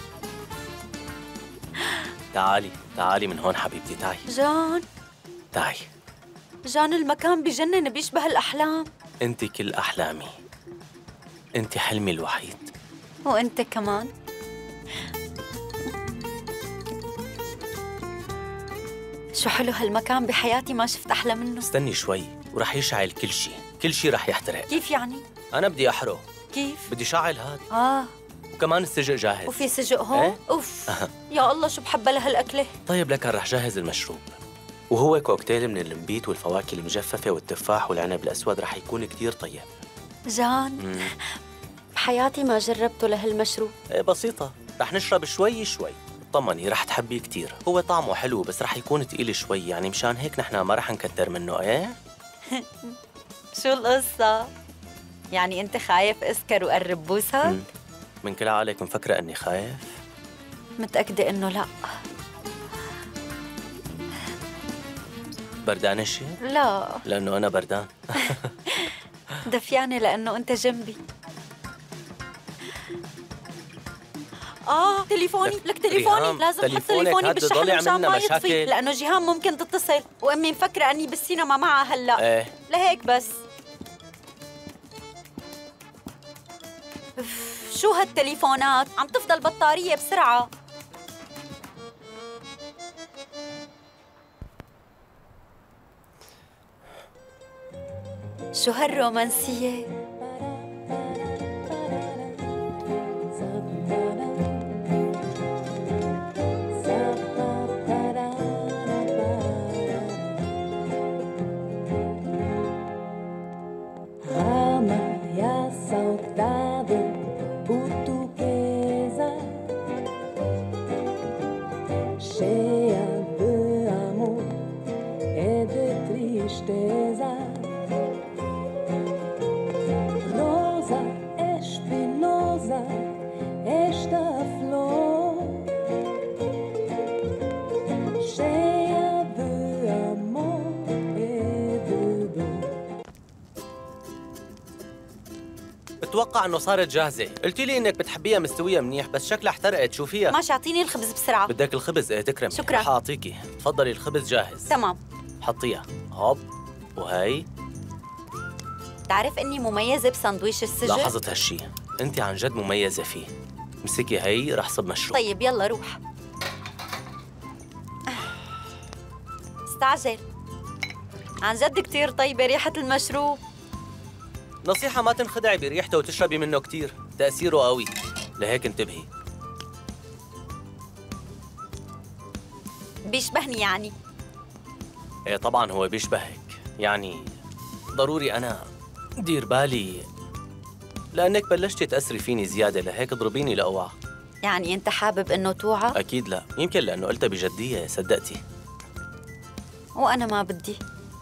تعالي من هون حبيبتي، تعي. تعي. جان المكان بجنن، بيشبه الأحلام. أنت كل أحلامي، أنت حلمي الوحيد. وأنت كمان. شو حلو هالمكان بحياتي، ما شفت أحلى منه. استني شوي ورح يشعل كل شيء رح يحترق. كيف يعني؟ أنا بدي أحرق. كيف؟ بدي شعل هاد. وكمان السجق جاهز. وفي سجق هون؟ إيه؟ أوف يا الله شو بحبها لهالأكلة. طيب لكن رح جهز المشروب، وهو كوكتيل من المبيت والفواكه المجففة والتفاح والعنب الأسود، رح يكون كتير طيب. جان بحياتي ما جربته لهالمشروب. إيه بسيطة، رح نشرب شوي شوي. اطمني رح تحبيه كتير. هو طعمه حلو بس رح يكون تقيل شوي، يعني مشان هيك نحن ما رح نكتر منه. ايه شو القصة؟ يعني أنت خايف أسكر وقرب بوسك؟ من كل عقلك مفكرة إني خايف؟ متأكدة إنه لا. بردانة شيء؟ لا لأنه أنا بردان. دفيانة لأنه أنت جنبي. تليفوني لك تليفوني، لازم احط تليفوني بالشحن مشان ما يطفي، لأنه جيهان ممكن تتصل وأمي مفكرة أني بالسينما معها هلا. ايه لهيك بس. شو هالتليفونات؟ عم تفضل بطارية بسرعة. شو هالرومانسية؟ بتوقع انه صارت جاهزة. قلتي لي انك بتحبيها مستوية منيح بس شكلها احترقت. شو فيها؟ ماشي اعطيني الخبز بسرعة. بدك الخبز؟ ايه تكرمي. شكرا. رح اعطيكي. تفضلي الخبز جاهز. تمام. حطيها. هوب. وهي. تعرف اني مميزة بساندويش السجق؟ لاحظت هالشي. انت عن جد مميزة فيه. مسكي هي رح صب مشروب. طيب يلا روح. استعجل. عن جد كتير طيبة ريحة المشروب. نصيحة ما تنخدعي بريحته وتشربي منه كتير، تأثيره قوي، لهيك انتبهي. بيشبهني يعني؟ ايه طبعا هو بيشبهك، يعني ضروري أنا دير بالي لأنك بلشتي تأثري فيني زيادة، لهيك اضربيني لأوعى. يعني أنت حابب إنه توعى؟ أكيد لا، يمكن لأنه قلتها بجدية صدقتي. وأنا ما بدي.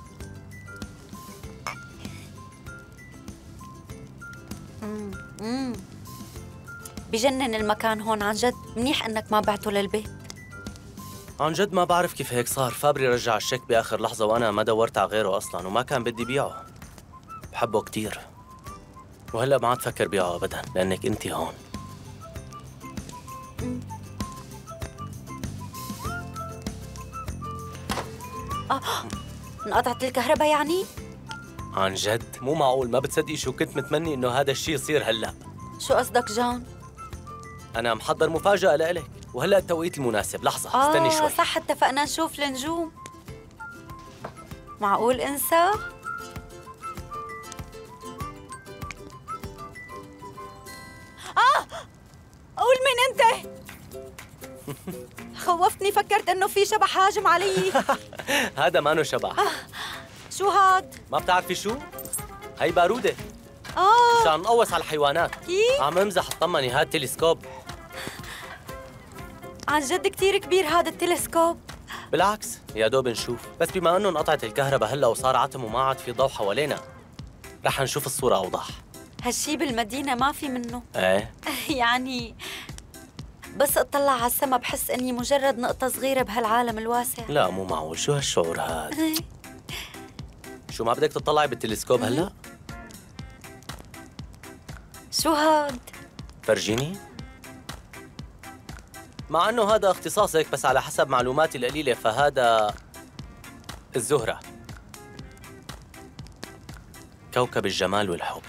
بجنن المكان هون عن جد، منيح إنك ما بعته للبيت. عن جد ما بعرف كيف هيك صار، فابري رجع الشيك بآخر لحظة وأنا ما دورت على غيره أصلاً وما كان بدي بيعه. بحبه كتير وهلأ ما عاد فكر بيعه أبداً لأنك أنتي هون. انقطعت الكهرباء يعني؟ عن جد مو معقول، ما بتصدقي شو كنت متمني إنه هذا الشيء يصير هلأ. شو قصدك جان؟ أنا محضر مفاجأة لإلك وهلأ التوقيت المناسب. لحظة استني شوي. صح، اتفقنا نشوف النجوم. معقول انسى؟ قول مين انت؟ خوفتني، فكرت انه في شبح هاجم علي. هذا مانو شبح. شو هاد؟ ما بتعرفي شو؟ هي بارودة آه مشان نقوص على الحيوانات. كيف؟ عم امزح، اطمني، هاد تلسكوب. عن جد كتير كبير هذا التلسكوب. بالعكس يا دوب نشوف، بس بما انه انقطعت الكهرباء هلا وصار عتم وما عاد في ضوء حوالينا، رح نشوف الصورة أوضح. هالشي بالمدينة ما في منه. ايه يعني بس اطلع على السما بحس اني مجرد نقطة صغيرة بهالعالم الواسع. لا مو معقول، شو هالشعور هاد؟ شو ما بدك تطلعي بالتلسكوب هلا؟ شو هاد؟ فرجيني. مع انه هذا اختصاصك، بس على حسب معلوماتي القليلة فهذا الزهرة، كوكب الجمال والحب.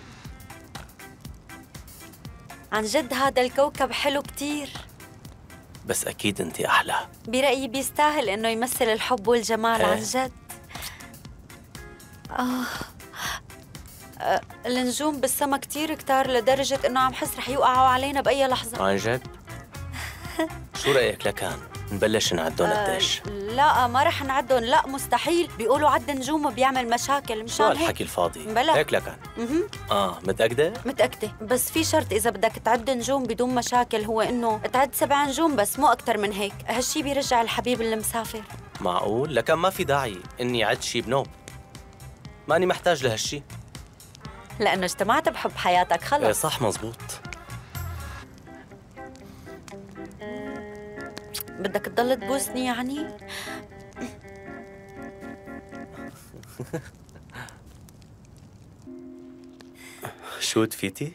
عن جد هذا الكوكب حلو كتير، بس أكيد أنت أحلى. برأيي بيستاهل إنه يمثل الحب والجمال. عن جد. النجوم بالسما كتير كتار لدرجة إنه عم حس رح يوقعوا علينا بأي لحظة. عن جد؟ شو رأيك لكان؟ نبلش نعدهم قديش؟ لا ما رح نعدهم، لا مستحيل، بيقولوا عد نجوم بيعمل مشاكل. مشان شو هيك هالحكي الفاضي؟ بلا. هيك لكان؟ متأكدة؟ متأكدة، بس في شرط إذا بدك تعد نجوم بدون مشاكل، هو إنه تعد 7 نجوم بس، مو أكتر من هيك. هالشي بيرجع الحبيب اللي مسافر. معقول؟ لكن ما في داعي إني عد شي بنوب، ماني محتاج لهالشي. لأنه اجتمعت بحب حياتك خلص. إيه صح مزبوط. بدك تضل تبوسني يعني؟ شو تفيتي؟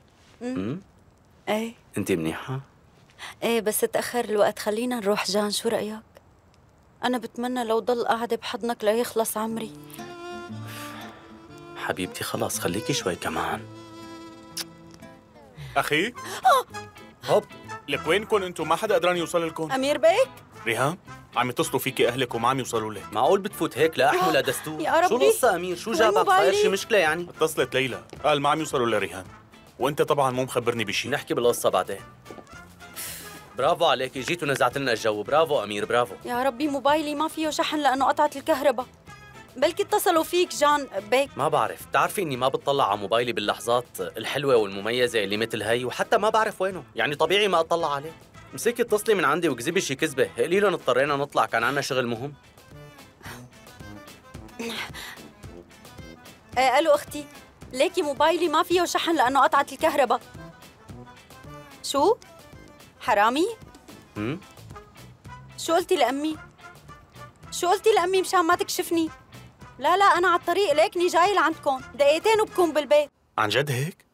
ايه انت منيحة؟ ايه بس تأخر الوقت، خلينا نروح. جان شو رأيك؟ أنا بتمنى لو ضل قاعدة بحضنك ليخلص عمري. حبيبتي خلاص خليكي شوي كمان. أخي هوب، لك وينكم انتم؟ ما حدا قدران يوصل لكم. أمير بيك؟ ريهام عم يتصلوا فيكي أهلك وما عم يوصلوا لك. معقول بتفوت هيك لأحمل ولا دستور؟ يا ربي، شو القصة أمير؟ شو جابك؟ صاير شي مشكلة يعني؟ اتصلت ليلى قال ما عم يوصلوا لريهام، وانت طبعا مو مخبرني بشي. نحكي بالقصة بعدين. برافو عليكي، جيت ونزعت لنا الجو. برافو أمير برافو. يا ربي موبايلي ما فيه شحن لأنه قطعت الكهرباء. بلكي اتصلوا فيك جان بيك. ما بعرف، بتعرفي إني ما بتطلع على موبايلي باللحظات الحلوة والمميزة اللي مثل هي، وحتى ما بعرف وينه، يعني طبيعي ما أطلع عليه. مسكي اتصلي من عندي وكذبي شي كذبة، قولي لهم اضطرينا نطلع كان عنا شغل مهم. ألو أختي، ليكي موبايلي ما فيه شحن لأنه قطعت الكهرباء. شو؟ حرامي؟ شو قلتي لأمي؟ شو قلتي لأمي مشان ما تكشفني؟ لا لا أنا على الطريق ليكني جاي لعندكم، دقيقتين وبكون بالبيت. عن جد هيك؟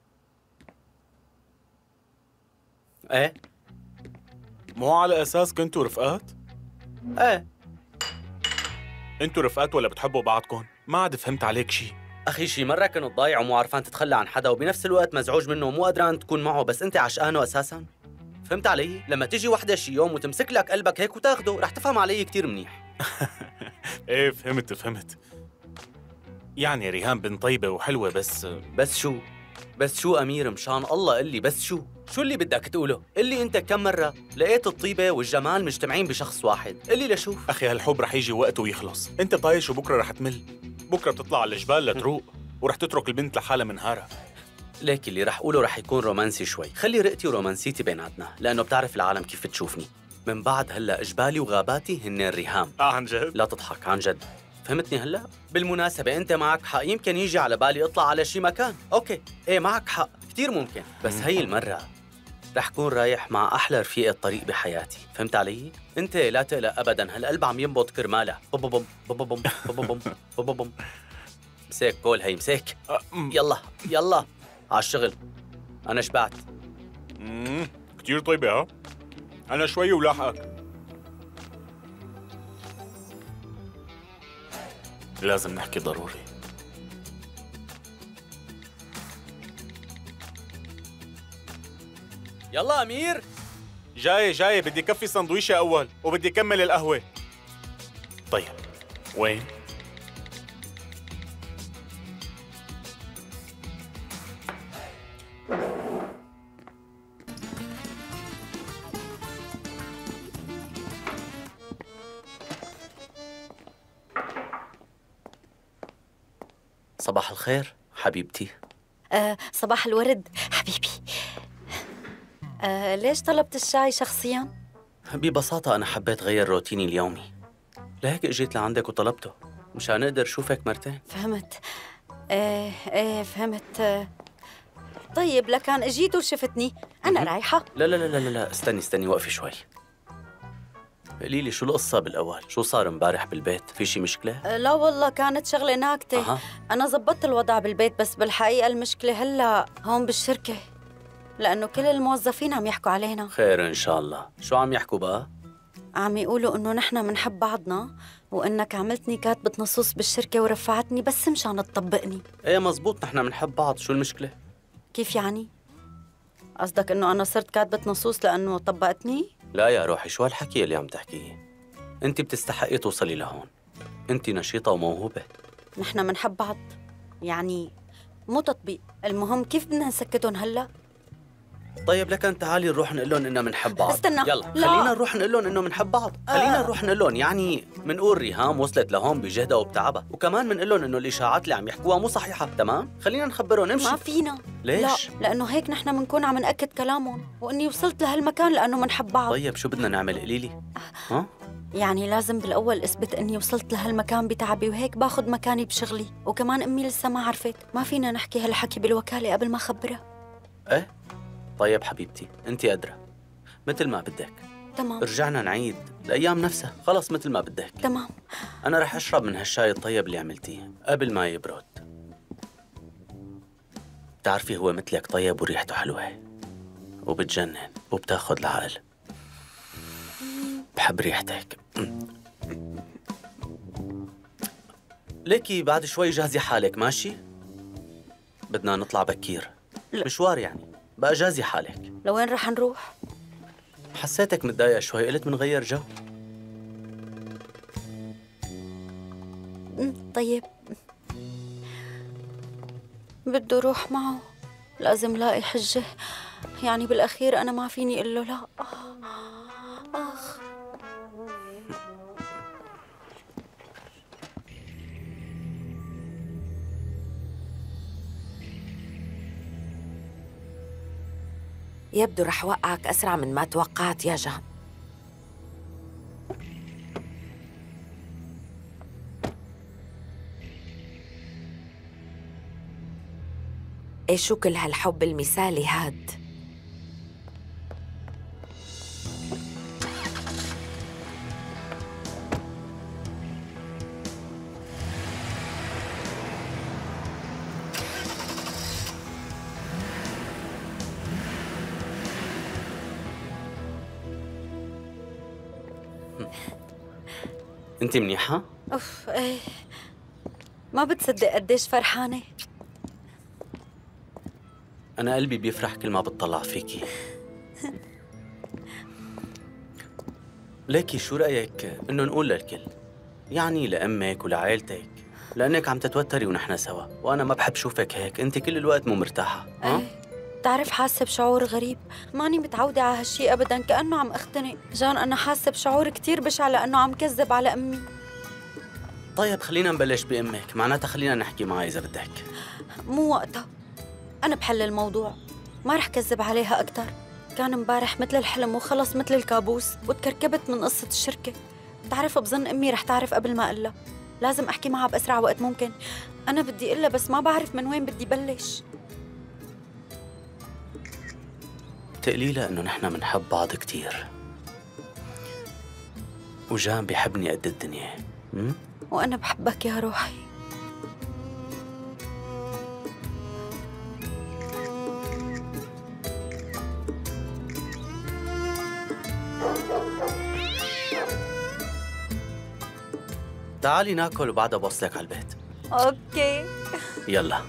ايه مو على أساس كنتوا رفقات؟ ايه انتوا رفقات ولا بتحبوا بعضكم؟ ما عاد فهمت عليك شي. أخي شي مرة كنت ضايع ومو عرفان تتخلى عن حدا، وبنفس الوقت مزعوج منه ومو قدران تكون معه، بس أنت عشقانه أساساً؟ فهمت علي؟ لما تيجي وحدة شي يوم وتمسك لك قلبك هيك وتاخده، رح تفهم علي كتير منيح. ايه فهمت. يعني ريهام بنت طيبة وحلوة بس شو أمير، مشان الله قل لي بس شو اللي بدك تقوله؟ قلي أنت كم مرة لقيت الطيبة والجمال مجتمعين بشخص واحد؟ قلي لشوف. أخي هالحب رح يجي وقته ويخلص، أنت طايش وبكرة رح تمل، بكرة بتطلع على الجبال لتروق ورح تترك البنت لحالها منهارة. ليك اللي رح أقوله رح يكون رومانسي شوي، خلي رقتي ورومانسيتي بيناتنا، لأنه بتعرف العالم كيف تشوفني. من بعد هلأ جبالي وغاباتي هن ريهام. عن جد؟ لا تضحك، عن جد. فهمتني هلأ؟ بالمناسبة أنت معك حق، يمكن يجي على بالي أطلع على شي مكان، أوكي، إيه معك حق، كتير ممكن، بس هي المرة رح كون رايح مع أحلى رفيقة طريق بحياتي، فهمت علي؟ أنت لا تقلق أبداً، هالقلب عم ينبض كرمالها، بوم بوم بوم بوم بوم بوم. مسك كول هي مسك. يلا عالشغل، أنا شبعت. كتير طيبة ها؟ أنا شوي ولاحقك. لازم نحكي ضروري. يلا أمير. جاي بدي كفي سندويشة أول وبدي كمل القهوة. طيب وين؟ صباح الخير حبيبتي. صباح الورد حبيبي. ليش طلبت الشاي شخصياً؟ ببساطة أنا حبيت غير روتيني اليومي، لهيك اجيت لعندك وطلبته مشان أقدر أشوفك مرتين. فهمت. ايه فهمت. طيب لكان اجيت وشفتني، أنا رايحة. لا استني وقفي شوي. قولي لي شو القصة بالأول؟ شو صار امبارح بالبيت؟ في شي مشكلة؟ لا والله كانت شغلة ناكتة. أنا زبطت الوضع بالبيت، بس بالحقيقة المشكلة هلأ هون بالشركة، لأنه كل الموظفين عم يحكوا علينا. خير إن شاء الله. شو عم يحكوا بقى؟ عم يقولوا إنه نحن منحب بعضنا، وإنك عملتني كاتبة نصوص بالشركة ورفعتني بس مشان تطبقني. إيه مزبوط، نحن منحب بعض، شو المشكلة؟ كيف يعني؟ قصدك إنه أنا صرت كاتبة نصوص لأنه طبقتني؟ لا يا روحي، شو هالحكي اللي عم تحكيه؟ أنت بتستحقي توصلي لهون، أنت نشيطة وموهوبة. نحن منحب بعض، يعني مو تطبيق. المهم كيف بدنا نسكتهم هلأ؟ طيب لكن تعالي نروح نقول لهم انه بنحب بعض. استنى، يلا خلينا نروح نقول لهم انه بنحب بعض. خلينا نروح نقول لهم، يعني منقول ريهام وصلت لهون بجهدها وبتعبها، وكمان بنقول لهم انه الاشاعات اللي عم يحكوها مو صحيحه. تمام، خلينا نخبرهم نمشي. ما فينا. ليش؟ لا، لانه هيك نحن بنكون عم ناكد كلامهم واني وصلت لهالمكان لانه بنحب بعض. طيب شو بدنا نعمل؟ قولي لي. ها؟ يعني لازم بالاول اثبت اني وصلت لهالمكان بتعبي، وهيك باخذ مكاني بشغلي، وكمان امي لسه ما عرفت. ما فينا نحكي هالحكي بالوكاله قبل ما اخبرها. ايه طيب حبيبتي، انت قادره، مثل ما بدك. تمام. رجعنا نعيد الايام نفسها، خلص مثل ما بدك. تمام. انا رح اشرب من هالشاي الطيب اللي عملتيه قبل ما يبرد. بتعرفي هو مثلك طيب وريحته حلوه وبتجنن وبتاخذ العقل. بحب ريحتك. ليكي بعد شوي جهزي حالك، ماشي؟ بدنا نطلع بكير. لا. مشوار يعني، بقى جهزي حالك. لوين رح نروح؟ حسيتك متضايقة شوي، قلت منغير جو. طيب بده روح معه، لازم لاقي حجة، يعني بالأخير أنا ما فيني أقول له لا. آخ. يبدو رح وقعك أسرع من ما توقعت يا جان. إيه شو كل هالحب المثالي هاد؟ انت منيحة؟ اوف ايه، ما بتصدق قديش فرحانة. أنا قلبي بيفرح كل ما بتطلع فيكي. ليكي شو رأيك إنه نقول للكل؟ يعني لأمك ولعائلتك لأنك عم تتوتري ونحن سوا، وأنا ما بحب شوفك هيك، أنت كل الوقت مو مرتاحة. بتعرف حاسة بشعور غريب، ماني متعودة على هالشي أبداً، كأنه عم أختنق. جان أنا حاسة بشعور كتير بشع لأنه عم كذب على أمي. طيب خلينا نبلش بأمك، معناتها خلينا نحكي معها إذا بدك. مو وقتها، أنا بحل الموضوع، ما رح كذب عليها أكتر. كان امبارح مثل الحلم وخلص مثل الكابوس، وتكركبت من قصة الشركة. بتعرف بظن أمي رح تعرف قبل ما أقلها. لازم أحكي معها بأسرع وقت ممكن. أنا بدي أقلها بس ما بعرف من وين بدي بلش. تقليلها إنه نحن منحب بعض كتير، وجان بيحبني قد الدنيا. وأنا بحبك يا روحي. تعالي ناكل وبعدها بوصلك على البيت. أوكي. يلا.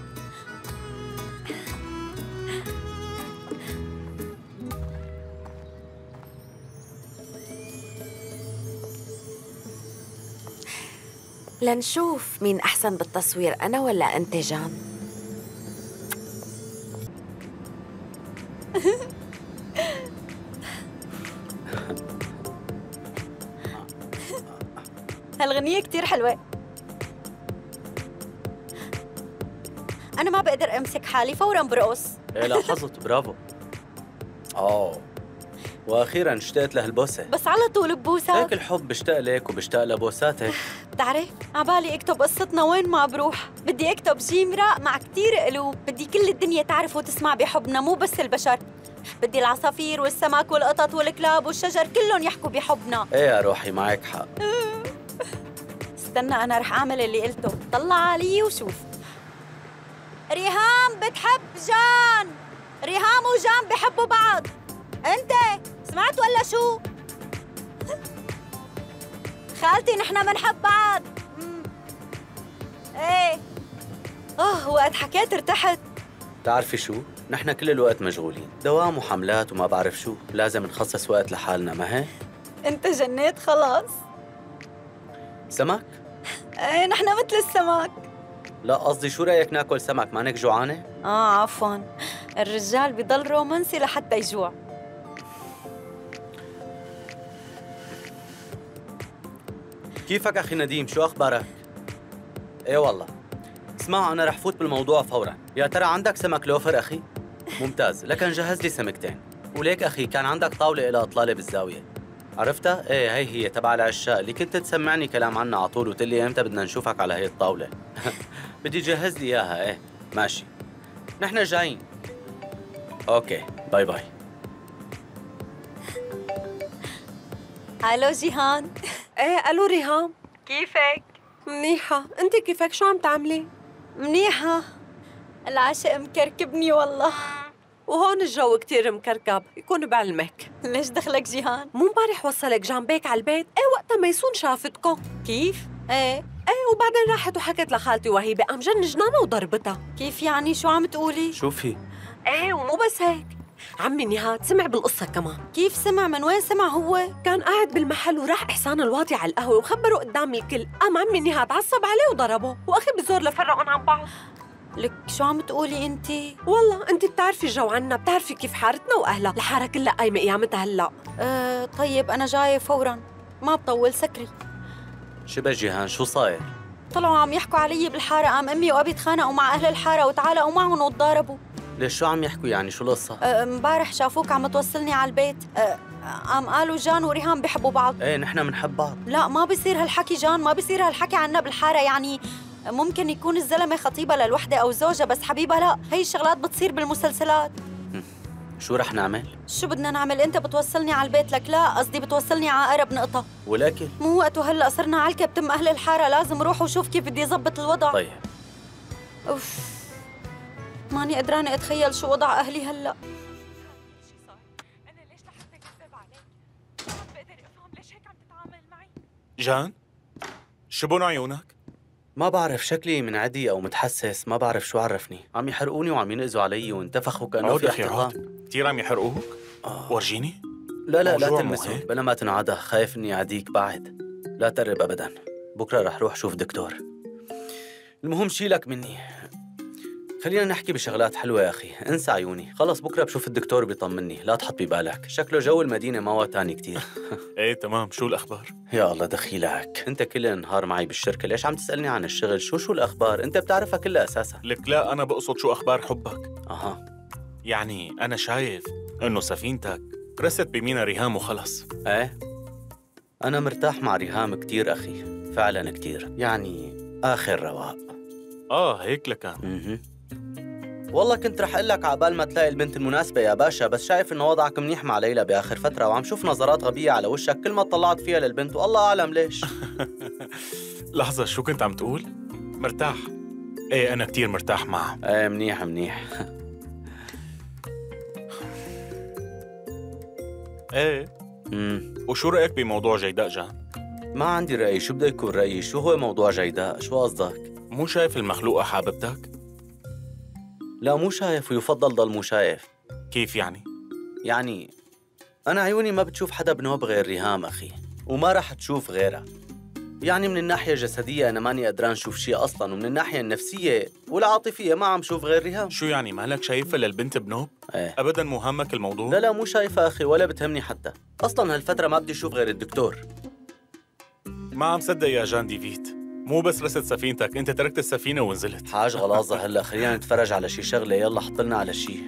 لنشوف مين أحسن بالتصوير، أنا ولا أنت جان؟ هالغنية كتير حلوة. أنا ما بقدر أمسك حالي، فوراً برقص. إيه لاحظت، برافو. وأخيراً اشتقت لهالبوسة. بس على طول ببوسات. هيك الحب بشتاق لك وبشتاق لبوساتك. بتعرف عبالي اكتب قصتنا وين ما بروح. بدي اكتب جيم راء مع كتير قلوب. بدي كل الدنيا تعرف وتسمع بحبنا، مو بس البشر. بدي العصافير والسمك والقطط والكلاب والشجر كلهم يحكوا بحبنا. ايه يا روحي معك حق. استنى أنا رح أعمل اللي قلته. طلع علي وشوف. ريهام بتحب جان. ريهام وجان بحبوا بعض. أنت سمعت ولا شو؟ خالتي نحن منحب بعض. ايه. وقت حكيت ارتحت. بتعرفي شو؟ نحن كل الوقت مشغولين، دوام وحملات وما بعرف شو، لازم نخصص وقت لحالنا، ما هيك؟ أنت جنيت خلاص. سمك؟ ايه نحن مثل السمك. لا قصدي شو رأيك ناكل سمك، مانك جوعانة؟ عفواً، الرجال بضل رومانسي لحتى يجوع. كيفك أخي نديم، شو أخبارك؟ إيه والله. اسمع أنا رح فوت بالموضوع فوراً. يا ترى عندك سمك لوفر أخي؟ ممتاز، لكن جهز لي سمكتين. وليك أخي كان عندك طاولة إلها إطلالة بالزاوية، عرفتها؟ إيه هي تبع العشاء اللي كنت تسمعني كلام عنها على طول وتقول لي إمتى بدنا نشوفك على هي الطاولة. بدي جهز لي إياها. إيه ماشي، نحن جايين. أوكي باي باي. الو جيهان. ايه الو ريهام، كيفك؟ منيحة، انت كيفك؟ شو عم تعملي؟ منيحة. العشق مكركبني والله. وهون الجو كتير مكركب، يكون بعلمك. ليش دخلك جيهان؟ مو امبارح وصلك جان بيك على البيت؟ ايه وقتها ميسون شافتكم. كيف؟ ايه وبعدين راحت وحكت لخالتي وهيبة، قام جن جنانة وضربتها. كيف يعني؟ شو عم تقولي؟ شوفي. ايه ومو بس هيك، عمي نهاد سمع بالقصة كمان. كيف سمع؟ من وين سمع هو؟ كان قاعد بالمحل وراح إحسان الواطي على القهوة وخبره قدام الكل، قام عمي نهاد عصب عليه وضربه، وأخي بزور لفرقون عن بعض. لك شو عم تقولي انتي؟ والله انت بتعرفي جو عنا، بتعرفي كيف حارتنا واهلها، الحاره كلها قايمه قيامتها هلا. طيب انا جايه فورا، ما بطول، سكري. شبه جيهان شو صاير؟ طلعوا عم يحكوا علي بالحاره، قام امي وابي تخانقوا مع اهل الحاره وتعالقوا معهم وتضاربوا. ليش شو عم يحكوا يعني؟ شو القصه؟ امبارح شافوك عم توصلني على البيت، قام قالوا جان وريهام بحبوا بعض. ايه نحن بنحب بعض. لا ما بصير هالحكي جان، ما بصير هالحكي عنا بالحاره. يعني ممكن يكون الزلمه خطيبه للوحده او زوجها، بس حبيبها لا. هي الشغلات بتصير بالمسلسلات. شو رح نعمل؟ شو بدنا نعمل؟ انت بتوصلني على البيت؟ لك لا، قصدي بتوصلني على اقرب نقطه. ولكن مو وقته هلا، صرنا على الكبتم اهل الحاره، لازم روح وشوف كيف بدي اظبط الوضع. طيب. اوف، ماني قدرانه اتخيل شو وضع اهلي هلا. انا ليش لحتى كذب عليك؟ ما بقدر افهم ليش هيك عم تتعامل معي. جان شو بون عيونك؟ ما بعرف، شكلي منعدي او متحسس، ما بعرف شو عرفني. عم يحرقوني وعم ينقزوا علي وانتفخوا كانه في احتقان. كثير عم يحرقوك؟ ورجيني. لا تلمسه بلا ما تنعدى، خايف اني اعديك بعد. لا تقرب ابدا، بكره رح روح شوف دكتور. المهم شيلك مني. خلينا نحكي بشغلات حلوة يا أخي. انسى عيوني. خلص بكرة بشوف الدكتور بيطمني. لا تحط ببالك، شكله جو المدينة ما هو تاني كتير. ايه تمام، شو الأخبار؟ يا الله دخيلك، أنت كل النهار معي بالشركة، ليش عم تسألني عن الشغل؟ شو الأخبار؟ أنت بتعرفها كلها أساسا. لك لا، أنا بقصد شو أخبار حبك. أها، يعني أنا شايف إنه سفينتك رست بمينا ريهام وخلص. إيه أنا مرتاح مع ريهام كتير أخي، فعلا كتير، يعني آخر رواق. هيك لكان. والله كنت رح أقول لك عبال ما تلاقي البنت المناسبة يا باشا، بس شايف إنه وضعك منيح مع ليلى بآخر فترة، وعم شوف نظرات غبية على وشك كل ما طلعت فيها للبنت، والله أعلم ليش. لحظة، شو كنت عم تقول؟ مرتاح؟ ايه أنا كتير مرتاح معها. إيه منيح منيح. ايه وشو رأيك بموضوع جيداء جان؟ ما عندي رأي، شو بده يكون رأيي؟ شو هو موضوع جيداء؟ شو قصدك؟ مو شايف المخلوقة حاببتك؟ لا مو شايف، ويفضل ضل مو شايف. كيف يعني؟ يعني أنا عيوني ما بتشوف حدا بنوب غير ريهام أخي، وما رح تشوف غيرها. يعني من الناحية الجسدية أنا ماني قدران شوف شيء أصلاً، ومن الناحية النفسية والعاطفية ما عم شوف غير ريهام. شو يعني مالك شايفة للبنت بنوب؟ ايه أبداً مو هامك الموضوع؟ لا مو شايفة أخي، ولا بتهمني حتى. أصلاً هالفترة ما بدي أشوف غير الدكتور. ما عم صدق يا جان ديفيت، مو بس رست سفينتك، أنت تركت السفينة ونزلت. حاج غلاظة هلا، خلينا نتفرج على شي شغلة، يلا حطلنا على شي.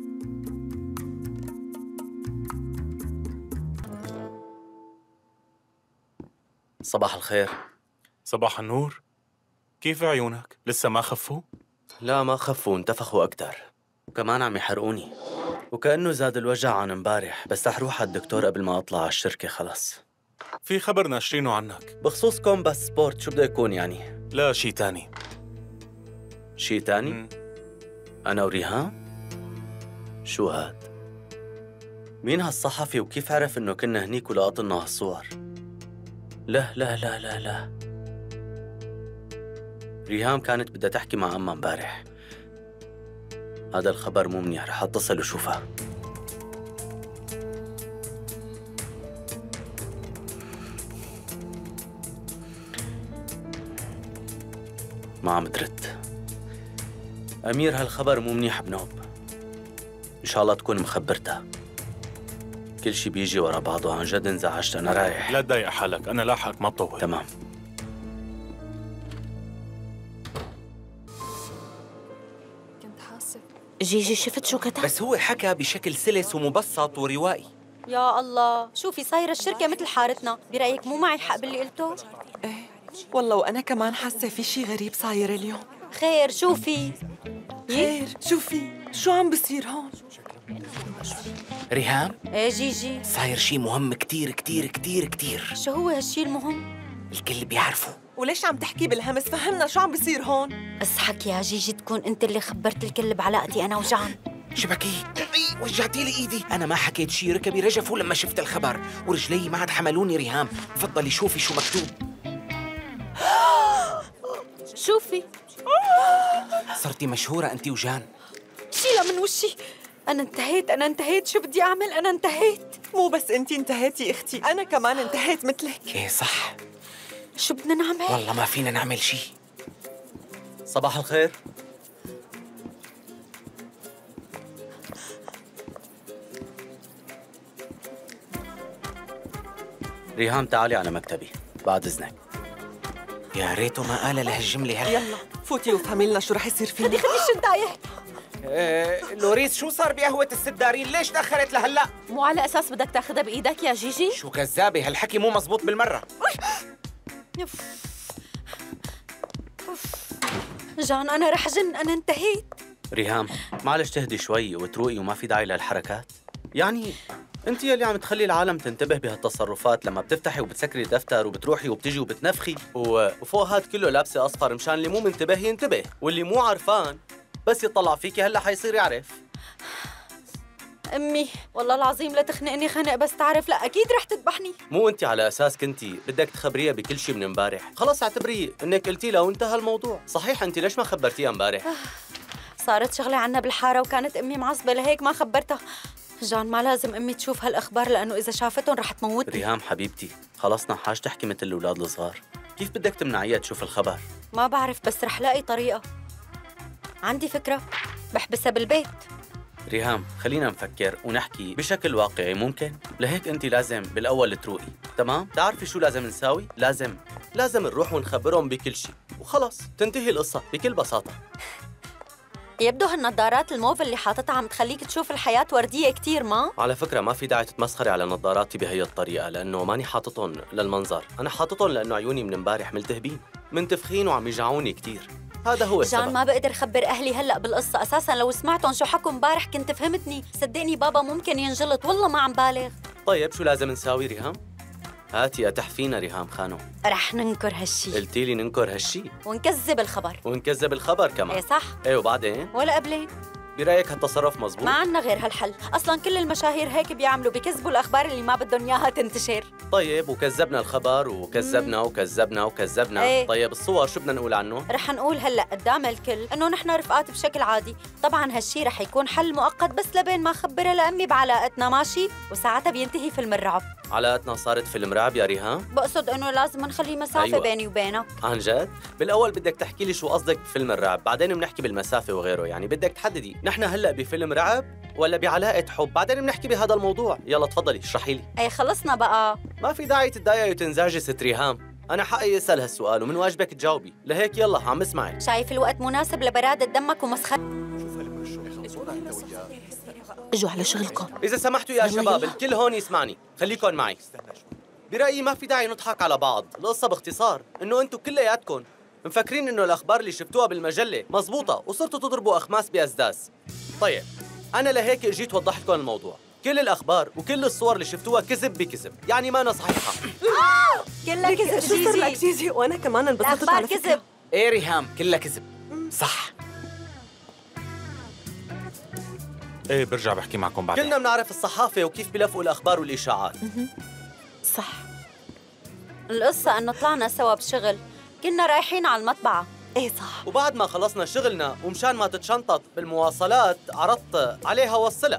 صباح الخير. صباح النور. كيف عيونك؟ لسه ما خفوا؟ لا ما خفوا، انتفخوا أكتر، وكمان عم يحرقوني، وكأنه زاد الوجع عن امبارح، بس رح روح على الدكتور قبل ما أطلع على الشركة خلص. في خبر ناشرينه عنك بخصوص كومباس سبورت، شو بده يكون يعني؟ لا شي تاني. شي تاني؟ أنا وريهام؟ شو هاد؟ مين هالصحفي وكيف عرف إنه كنا هنيك ولقطنا هالصور؟ لا لا لا لا لا، ريهام كانت بدها تحكي مع أمها امبارح. هذا الخبر مو منيح، رح أتصل وشوفها. ما عم ترد. أمير هالخبر مو منيح بنوب، إن شاء الله تكون مخبرتها. كل شي بيجي ورا بعضه، عن جد انزعجت، أنا رايح. لا تضايق حالك، أنا لاحقك ما بطول. تمام. كنت حاسة جيجي شفت شو كتب؟ بس هو حكى بشكل سلس ومبسط وروائي. يا الله، شوفي صايرة الشركة مثل حارتنا، برأيك مو معي حق باللي قلته؟ ايه والله، وأنا كمان حاسة في شي غريب صاير اليوم. خير شو في؟ خير شوفي شو عم بصير هون. ريهام، ايه جيجي، صاير شي مهم كتير كتير كتير كتير. شو هو هالشي المهم؟ الكل بيعرفه. وليش عم تحكي بالهمس؟ فهمنا شو عم بصير هون. اصحك يا جيجي، تكون انت اللي خبرت الكل بعلاقتي انا وجان. شبكي وجعتي لي ايدي. انا ما حكيت شي، ركبي رجفوا لما شفت الخبر، ورجلي ما عاد حملوني. ريهام تفضلي شوفي شو مكتوب. شوفي صرتي مشهورة انت وجان. شيلها من وشي، أنا انتهيت، شو بدي أعمل؟ أنا انتهيت. مو بس انتي انتهيتي اختي، أنا كمان انتهيت مثلك. ايه صح. شو بدنا نعمل؟ والله ما فينا نعمل شي. صباح الخير. ريهام تعالي على مكتبي بعد إذنك. يا ريته ما قال لهالجملة هلا. يلا فوتي وافهمي لنا شو رح يصير فينا. خدي الشنطاية. لوريس، شو صار بقهوة الست دارين؟ ليش تأخرت لهلا؟ مو على أساس بدك تاخدها بإيدك يا جيجي؟ شو كذابة، هالحكي مو مزبوط بالمرة. جان أنا رح جن، أنا انتهيت. ريهام معلش تهدي شوي وتروقي، وما في داعي للحركات. يعني انت يلي عم تخلي العالم تنتبه بهالتصرفات لما بتفتحي وبتسكري دفتر وبتروحي وبتجي وبتنفخي، وفوق هاد كله لابسه اصفر، مشان اللي مو منتبه ينتبه، واللي مو عرفان بس يطلع فيكي هلا حيصير يعرف. أمي والله العظيم لا تخنقني خنق، بس تعرف لا أكيد رح تذبحني. مو انت على اساس كنتي بدك تخبريها بكل شيء من امبارح، خلص اعتبري انك قلتي لها وانتهى الموضوع. صحيح انت ليش ما خبرتيها امبارح؟ صارت شغلة عنا بالحارة وكانت أمي معصبة لهيك ما خبرتها. جان ما لازم أمي تشوف هالأخبار، لأنه إذا شافتهم رح تموتني. ريهام حبيبتي، خلصنا حاج تحكي مثل الأولاد الصغار. كيف بدك تمنعيها تشوف الخبر؟ ما بعرف بس رح لاقي طريقة. عندي فكرة، بحبسها بالبيت. ريهام خلينا نفكر ونحكي بشكل واقعي ممكن؟ لهيك انت لازم بالاول تروقي، تمام؟ تعرفي شو لازم نساوي؟ لازم نروح ونخبرهم بكل شيء وخلص تنتهي القصة بكل بساطة. يبدو هالنظارات الموف اللي حاطتها عم تخليك تشوف الحياة وردية كتير، ما؟ على فكرة ما في داعي تتمسخري على نظاراتي بهي الطريقة، لأنه ماني حاططهم للمنظر، أنا حاططهم لأنه عيوني من امبارح ملتهبين منتفخين وعم يجعوني كتير. هذا هو السبب. جان ما بقدر خبر أهلي هلأ بالقصة، أساساً لو سمعتهم شو حكوا امبارح كنت فهمتني. صدقني بابا ممكن ينجلط، والله ما عم بالغ. طيب شو لازم نساوي ريهام؟ هاتي أتحفينا ريهام خانو. رح ننكر هالشي. قلتي لي ننكر هالشي ونكذب الخبر. ونكذب الخبر كمان. ايه صح. ايه وبعدين؟ ولا قبلين. برأيك هالتصرف مزبوط؟ ما عنا غير هالحل، أصلاً كل المشاهير هيك بيعملوا، بيكذبوا الأخبار اللي ما بدهم إياها تنتشر. طيب وكذبنا الخبر وكذبنا. ايه. طيب الصور شو بدنا نقول عنه؟ رح نقول هلأ قدام الكل إنه نحن رفقات بشكل عادي، طبعاً هالشي رح يكون حل مؤقت بس لبين ما خبرها لأمي بعلاقتنا، ماشي؟ وساعتها بينتهي فيلم الرعب. علاقتنا صارت فيلم رعب يا ريهام؟ بقصد إنه لازم نخلي مسافة أيوة. بيني وبينك. عن جد؟ بالأول بدك تحكي لي شو قصدك بفيلم الرعب، بعدين بنحكي بالمسافة وغيره، يعني بدك تحددي، نحن هلأ بفيلم رعب ولا بعلاقة حب، بعدين بنحكي بهذا الموضوع، يلا تفضلي اشرحي لي. أي خلصنا بقى. ما في داعي تتضايقي وتنزعجي ست ريهام، أنا حقي أسأل هالسؤال ومن واجبك تجاوبي، لهيك يلا عم اسمعك. شايف الوقت مناسب لبرادة دمك ومسخرة. اجوا على شغلكم. إذا سمحتوا يا شباب الكل هون يسمعني، خليكن معي. برأيي ما في داعي نضحك على بعض، القصة باختصار إنه أنتم كلياتكم مفكرين إنه الأخبار اللي شفتوها بالمجلة مزبوطة وصرتوا تضربوا أخماس بأسداس. طيب أنا لهيك جيت وضح لكم الموضوع، كل الأخبار وكل الصور اللي شفتوها كذب بكذب، يعني ما أنا صحيحة. كلها كذب شو صار لك جيجي. جيجي؟ وأنا كمان انبسطت الأخبار على فكرة. كذب. ايه ريهام كلها كذب. صح. ايه برجع بحكي معكم بعدين. كلنا بنعرف الصحافة وكيف بلفقوا الأخبار والإشاعات. صح. القصة إنه طلعنا سوا بشغل، كنا رايحين على المطبعة. ايه صح. وبعد ما خلصنا شغلنا ومشان ما تتشنطط بالمواصلات عرضت عليها وصلها.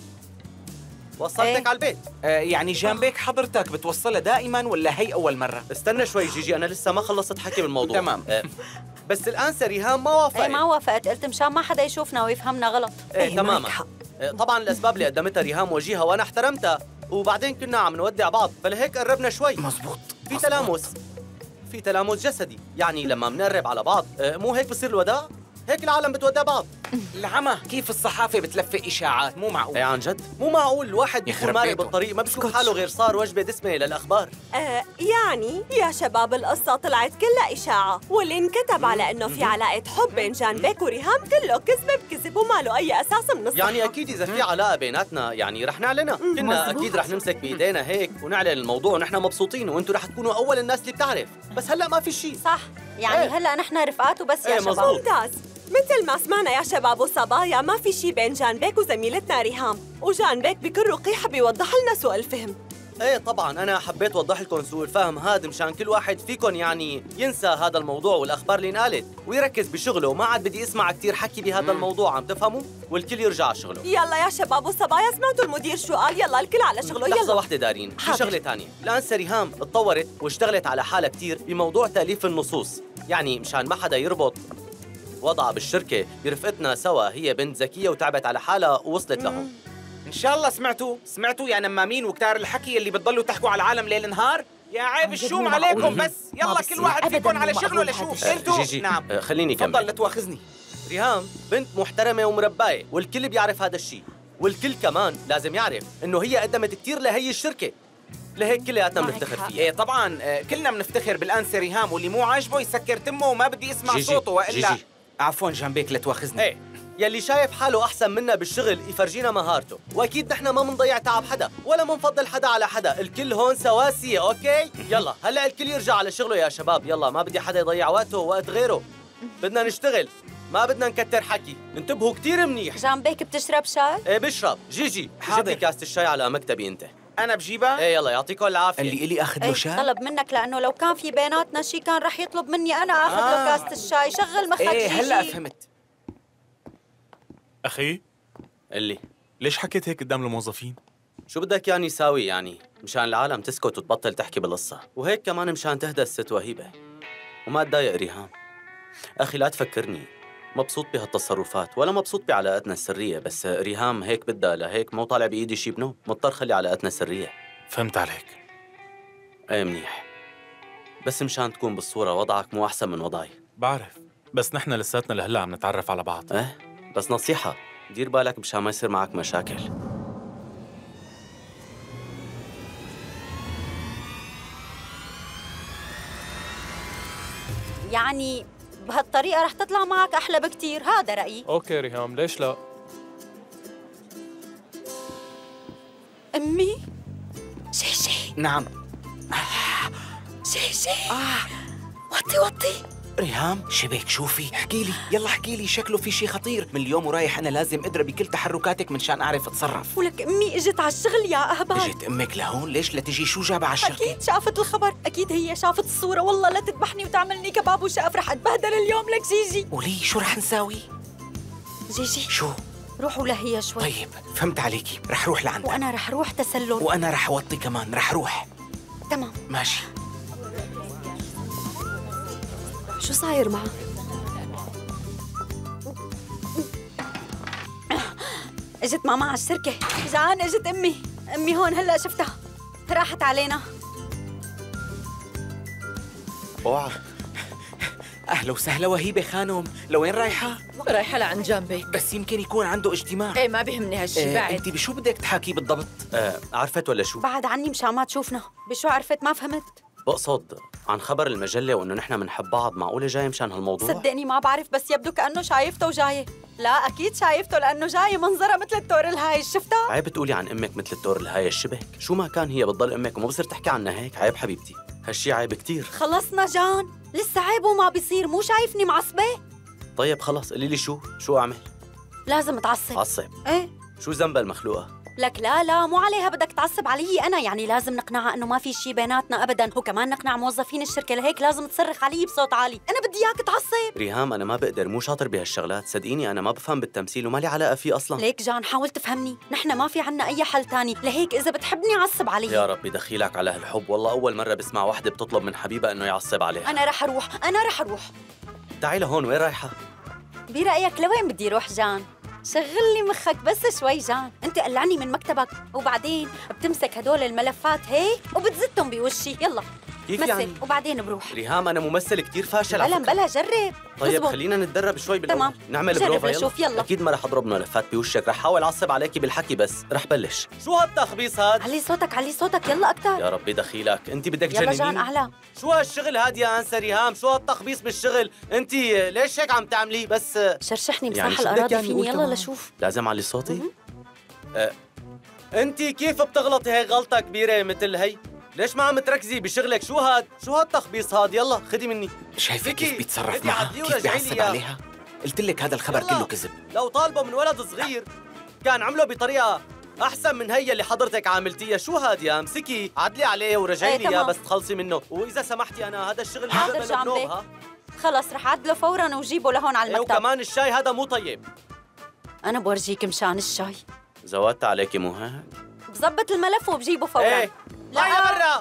وصلتك إيه؟ على البيت. يعني جنبك حضرتك بتوصلها دائما ولا هي اول مره؟ استنى شوي جيجي، أنا لسه ما خلصت حكي بالموضوع. تمام. بس الآن ريهام ما وافقت. إيه ما وافقت، قلت مشان ما حدا يشوفنا ويفهمنا غلط. إيه تماما. طبعا الأسباب اللي قدمتها ريهام وجيهة وأنا احترمتها، وبعدين كنا عم نودع بعض فلهيك قربنا شوي. مزبوط. في تلامس جسدي، يعني لما بنقرب على بعض مو هيك بصير الوداع؟ هيك العالم بتودع بعض. العمى كيف الصحافة بتلفق إشاعات؟ مو معقول. ايه عن جد؟ مو معقول الواحد بيكون يخرب مارق بيته. بالطريق ما بيشوف حاله غير صار وجبة دسمة للأخبار. يعني يا شباب القصة طلعت كلها إشاعة، واللي انكتب على إنه في علاقة حب بين جان بيك وريهام كله كذب بكذب وما له أي أساس من الصحة. يعني أكيد إذا في علاقة بيناتنا يعني رح نعلنها، كنا أكيد رح نمسك بإيدينا هيك ونعلن الموضوع ونحن مبسوطين وأنتم رح تكونوا أول الناس اللي بتعرف، بس هلأ ما في شيء. صح، يعني إيه. هلأ نحن رفقات وبس يا إيه، شباب. مزبوط. ممتاز. مثل ما سمعنا يا شباب وصبايا، ما في شي بين جان بيك وزميلتنا ريهام، وجان بيك بكل رقيحة بيوضح لنا سوء الفهم. ايه طبعا انا حبيت اوضح لكم سوء الفهم هذا مشان كل واحد فيكم يعني ينسى هذا الموضوع والاخبار اللي انقالت ويركز بشغله، وما عاد بدي اسمع كثير حكي بهذا الموضوع، عم تفهموا؟ والكل يرجع على شغله. يلا يا شباب وصبايا، سمعتوا المدير شو قال؟ يلا الكل على شغله. لحظة يلا واحدة دارين، في حاضر. شغلة ثانية، الآن ريهام اتطورت واشتغلت على حالها كثير بموضوع تأليف النصوص، يعني مشان ما حدا يربط وضعها بالشركة برفقتنا سوا، هي بنت ذكية وتعبت على حالها ووصلت لهم. إن شاء الله سمعتوا يا نمامين وكتار الحكي اللي بتضلوا تحكوا على العالم ليل نهار؟ يا عيب الشوم عليكم بس، يلا كل واحد فيكم على شغله لشوف. انتوا جيجي نعم خليني تفضل كمل. لا تواخذني. ريهام بنت محترمة ومرباية والكل بيعرف هذا الشيء، والكل كمان لازم يعرف إنه هي قدمت كثير لهي الشركة، لهيك كلياتنا بنفتخر فيها. ايه طبعا كلنا بنفتخر بالانسه ريهام، واللي مو عاجبه يسكر تمه وما بدي اسمع جيجي، صوته والا جيجي. عفوا جنبك لا تواخذني. ايه يلي شايف حاله احسن منا بالشغل يفرجينا مهارته، واكيد نحن ما بنضيع تعب حدا ولا بنفضل حدا على حدا، الكل هون سواسية. اوكي يلا هلا الكل يرجع على شغله يا شباب، يلا ما بدي حدا يضيع وقته ووقت غيره، بدنا نشتغل ما بدنا نكتر حكي، انتبهوا كتير منيح. جان بيك بتشرب شاي؟ ايه بشرب. جيجي جيب لي كاسة الشاي على مكتبي انت. انا بجيبها. ايه يلا يعطيكم العافية. اللي إلي اخذ له ايه شاي. طلب منك لأنه لو كان في بيناتنا شي كان رح يطلب مني أنا آخذ له كاسة الشاي. شغل مخك ايه جيجي. هلا فهمت. أخي اللي ليش حكيت هيك قدام الموظفين؟ شو بدك يعني يساوي يعني؟ مشان العالم تسكت وتبطل تحكي بالقصة، وهيك كمان مشان تهدى الست وهيبة. وما تضايق ريهام. أخي لا تفكرني مبسوط بهالتصرفات ولا مبسوط بعلاقاتنا السرية، بس ريهام هيك بدها، لهيك مو طالع بإيدي شي بنوب، مضطر خلي علاقاتنا سرية. فهمت عليك. ايه منيح، بس مشان تكون بالصورة وضعك مو أحسن من وضعي. بعرف، بس نحن لساتنا لهلا عم نتعرف على بعض. ايه بس نصيحة، دير بالك مشان ما يصير معك مشاكل. يعني بهالطريقة رح تطلع معك أحلى بكتير، هذا رأيي. اوكي ريهام، ليش لا؟ أمي؟ جيجي نعم. جيجي وطي ريهام شبك شوفي، احكي لي، يلا احكي لي، شكله في شيء خطير. من اليوم ورايح انا لازم ادرى بكل تحركاتك منشان اعرف اتصرف. ولك أمي إجت على الشغل يا أهبل. اجت امك لهون؟ ليش لا تجي؟ شو جابها على الشركه؟ أكيد شافت الخبر، أكيد هي شافت الصورة. والله لا تذبحني وتعملني كباب وشقف، رح أتبهدل اليوم. لك جيجي قولي شو رح نساوي؟ جيجي شو؟ روحوا لهي شوي. طيب فهمت عليكي، رح روح لعندها. وأنا رح روح تسلل. وأنا رح أوطي كمان، رح روح. تمام ماشي. شو صاير معها؟ اجت ماما على الشركة. جان اجت أمي هون هلأ شفتها، راحت علينا. اوعى. أهلا وسهلا وهيبة خانم، لوين رايحة؟ رايحة لعند جنبك. بس يمكن يكون عنده اجتماع. ايه ما بيهمني هالشي بعد. انت بشو بدك تحاكي بالضبط؟ عرفت ولا شو؟ بعد عني مشان ما تشوفنا. بشو عرفت؟ ما فهمت. بقصد عن خبر المجلة وإنه نحن منحب بعض. معقولة جاي مشان هالموضوع؟ صدقني ما بعرف، بس يبدو كأنه شايفته وجاية. لا أكيد شايفته، لأنه جاية منظرها مثل التور الهايش. شفتها؟ عيب تقولي عن أمك مثل التور الهاي الشبك. شو ما كان هي بتضل أمك وما بصير تحكي عنها هيك. عيب حبيبتي، هالشي عيب كتير. خلصنا جان، لسه عيب وما بيصير. مو شايفني معصبة؟ طيب خلص قولي لي شو أعمل؟ لازم تعصب. عصب؟ ايه. شو ذنب المخلوقة؟ لك لا مو عليها بدك تعصب علي أنا. يعني لازم نقنعها إنه ما في شي بيناتنا أبداً، وكمان نقنع موظفين الشركة. لهيك لازم تصرخ علي بصوت عالي. أنا بدي إياك تعصب. ريهام أنا ما بقدر، مو شاطر بهالشغلات. صدقيني أنا ما بفهم بالتمثيل وما لي علاقة فيه أصلاً. ليك جان حاول تفهمني، نحن ما في عنا أي حل تاني. لهيك إذا بتحبني عصب علي. يا ربي دخيلك على هالحب. والله أول مرة بسمع وحدة بتطلب من حبيبها إنه يعصب عليها. أنا رح أروح. تعي لهون. وين رايحة؟ برأيك لوين بدي روح جان؟ شغل لي مخك بس شوي جان. انت قلعني من مكتبك وبعدين بتمسك هدول الملفات هيك وبتزتهم بوشي. يلا كيف مثل يعني؟ وبعدين بروح. ريهام أنا ممثل كتير فاشل على فكرة. بلا جرب. طيب اضبط. خلينا نتدرب شوي بالأول. تمام. نعمل جرب بروفا. نشوف. يلا. أكيد ما رح أضرب ملفات بوشك، رح حاول أعصب عليكي بالحكي بس. رح بلش. شو هالتخبيص هاد؟ علي صوتك يلا أكتر. يا ربي دخيلك، أنت بدك يلا تجننيني. جان أعلى. شو هالشغل هاد يا أنسة ريهام؟ شو هالتخبيص بالشغل؟ أنت ليش هيك عم تعملي؟ بس شرشحني يعني مساح شو بدك الأراضي يعني فيني. أقول يلا كمان؟ لشوف. لازم أعلي صوتي؟ أنت كيف بتغلطي هيك غلطة كبيرة مثل هي؟ ليش ما عم تركزي بشغلك؟ شو هالتخبيص هاد؟ يلا خدي مني. شايفة فيكي كيف بيتصرف بدي معها؟ أعديه كيف ورجعي لي بيعصب إياه. عليها؟ قلت لك هذا الخبر يلا. كله كذب. لو طالبه من ولد صغير كان عمله بطريقة أحسن من هي اللي حضرتك عاملتيها. شو هاد يا امسكي عدلي عليه ورجعي لي إياه بس تخلصي منه. وإذا سمحتي أنا هذا الشغل حاضر بقبل جنبك. بنوب. ها خلص رح عدله فوراً وجيبه لهون على المكتب. وكمان الشاي هذا مو طيب. أنا بورجيك مشان الشاي. زودت عليكي مو هيك؟ بظبط الملف وبجيبه فوراً. ايه هيا برا.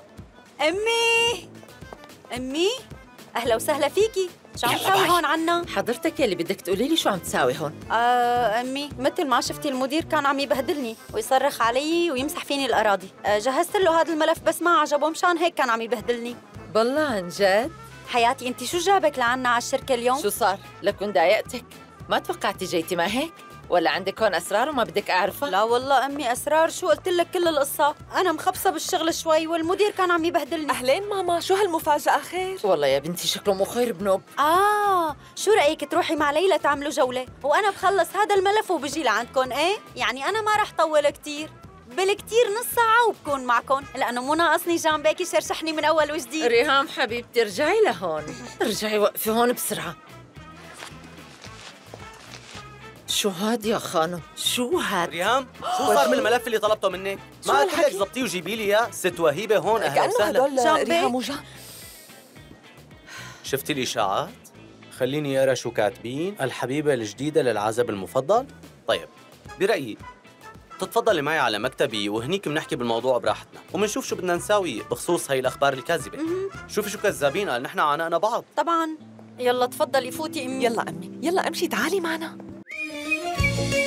أمي أهلا وسهلا فيكي. شو عم تساوي هون عنا؟ حضرتك يلي بدك تقولي لي شو عم تساوي هون. أمي مثل ما شفتي المدير كان عم يبهدلني ويصرخ علي ويمسح فيني الأراضي. جهزت له هذا الملف بس ما عجبه، مشان هيك كان عم يبهدلني. بالله عن جد؟ حياتي انت شو جابك لعنا على الشركة اليوم؟ شو صار؟ لكن ضايقتك؟ ما توقعتي جيتي ما هيك؟ ولا عندك هون أسرار وما بدك أعرفها؟ لا والله أمي أسرار شو؟ قلت لك كل القصة. أنا مخبصة بالشغل شوي والمدير كان عم يبهدلني. أهلين ماما، شو هالمفاجأة خير؟ والله يا بنتي شكله مو خير بنوب. شو رأيك تروحي مع ليلى تعملوا جولة وأنا بخلص هذا الملف وبجي لعندكم؟ إيه؟ يعني أنا ما رح طول كتير، بالكتير نص ساعة وبكون معكم، لأنه مو ناقصني جنبك يشرشحني من أول وجديد. ريهام حبيبتي ارجعي لهون، ارجعي وقفي هون بسرعة. شو هاد يا خانم؟ شو هاد؟ ريهام شو صار بالملف اللي طلبته منك؟ ما قلت لك ضبطيه وجيبي لي اياه؟ ست وهيبة هون. اهلا وسهلا. هدول ريهام وجان. شفتي الاشاعات؟ خليني اقرا شو كاتبين. الحبيبة الجديدة للعازب المفضل. طيب برأيي تتفضلي معي على مكتبي وهنيك بنحكي بالموضوع براحتنا وبنشوف شو بدنا نساوي بخصوص هي الأخبار الكاذبة. شوفي شو كذابين، قال نحن عانقنا بعض. طبعا. يلا تفضلي فوتي أمي. يلا أمي، يلا أمشي، تعالي معنا.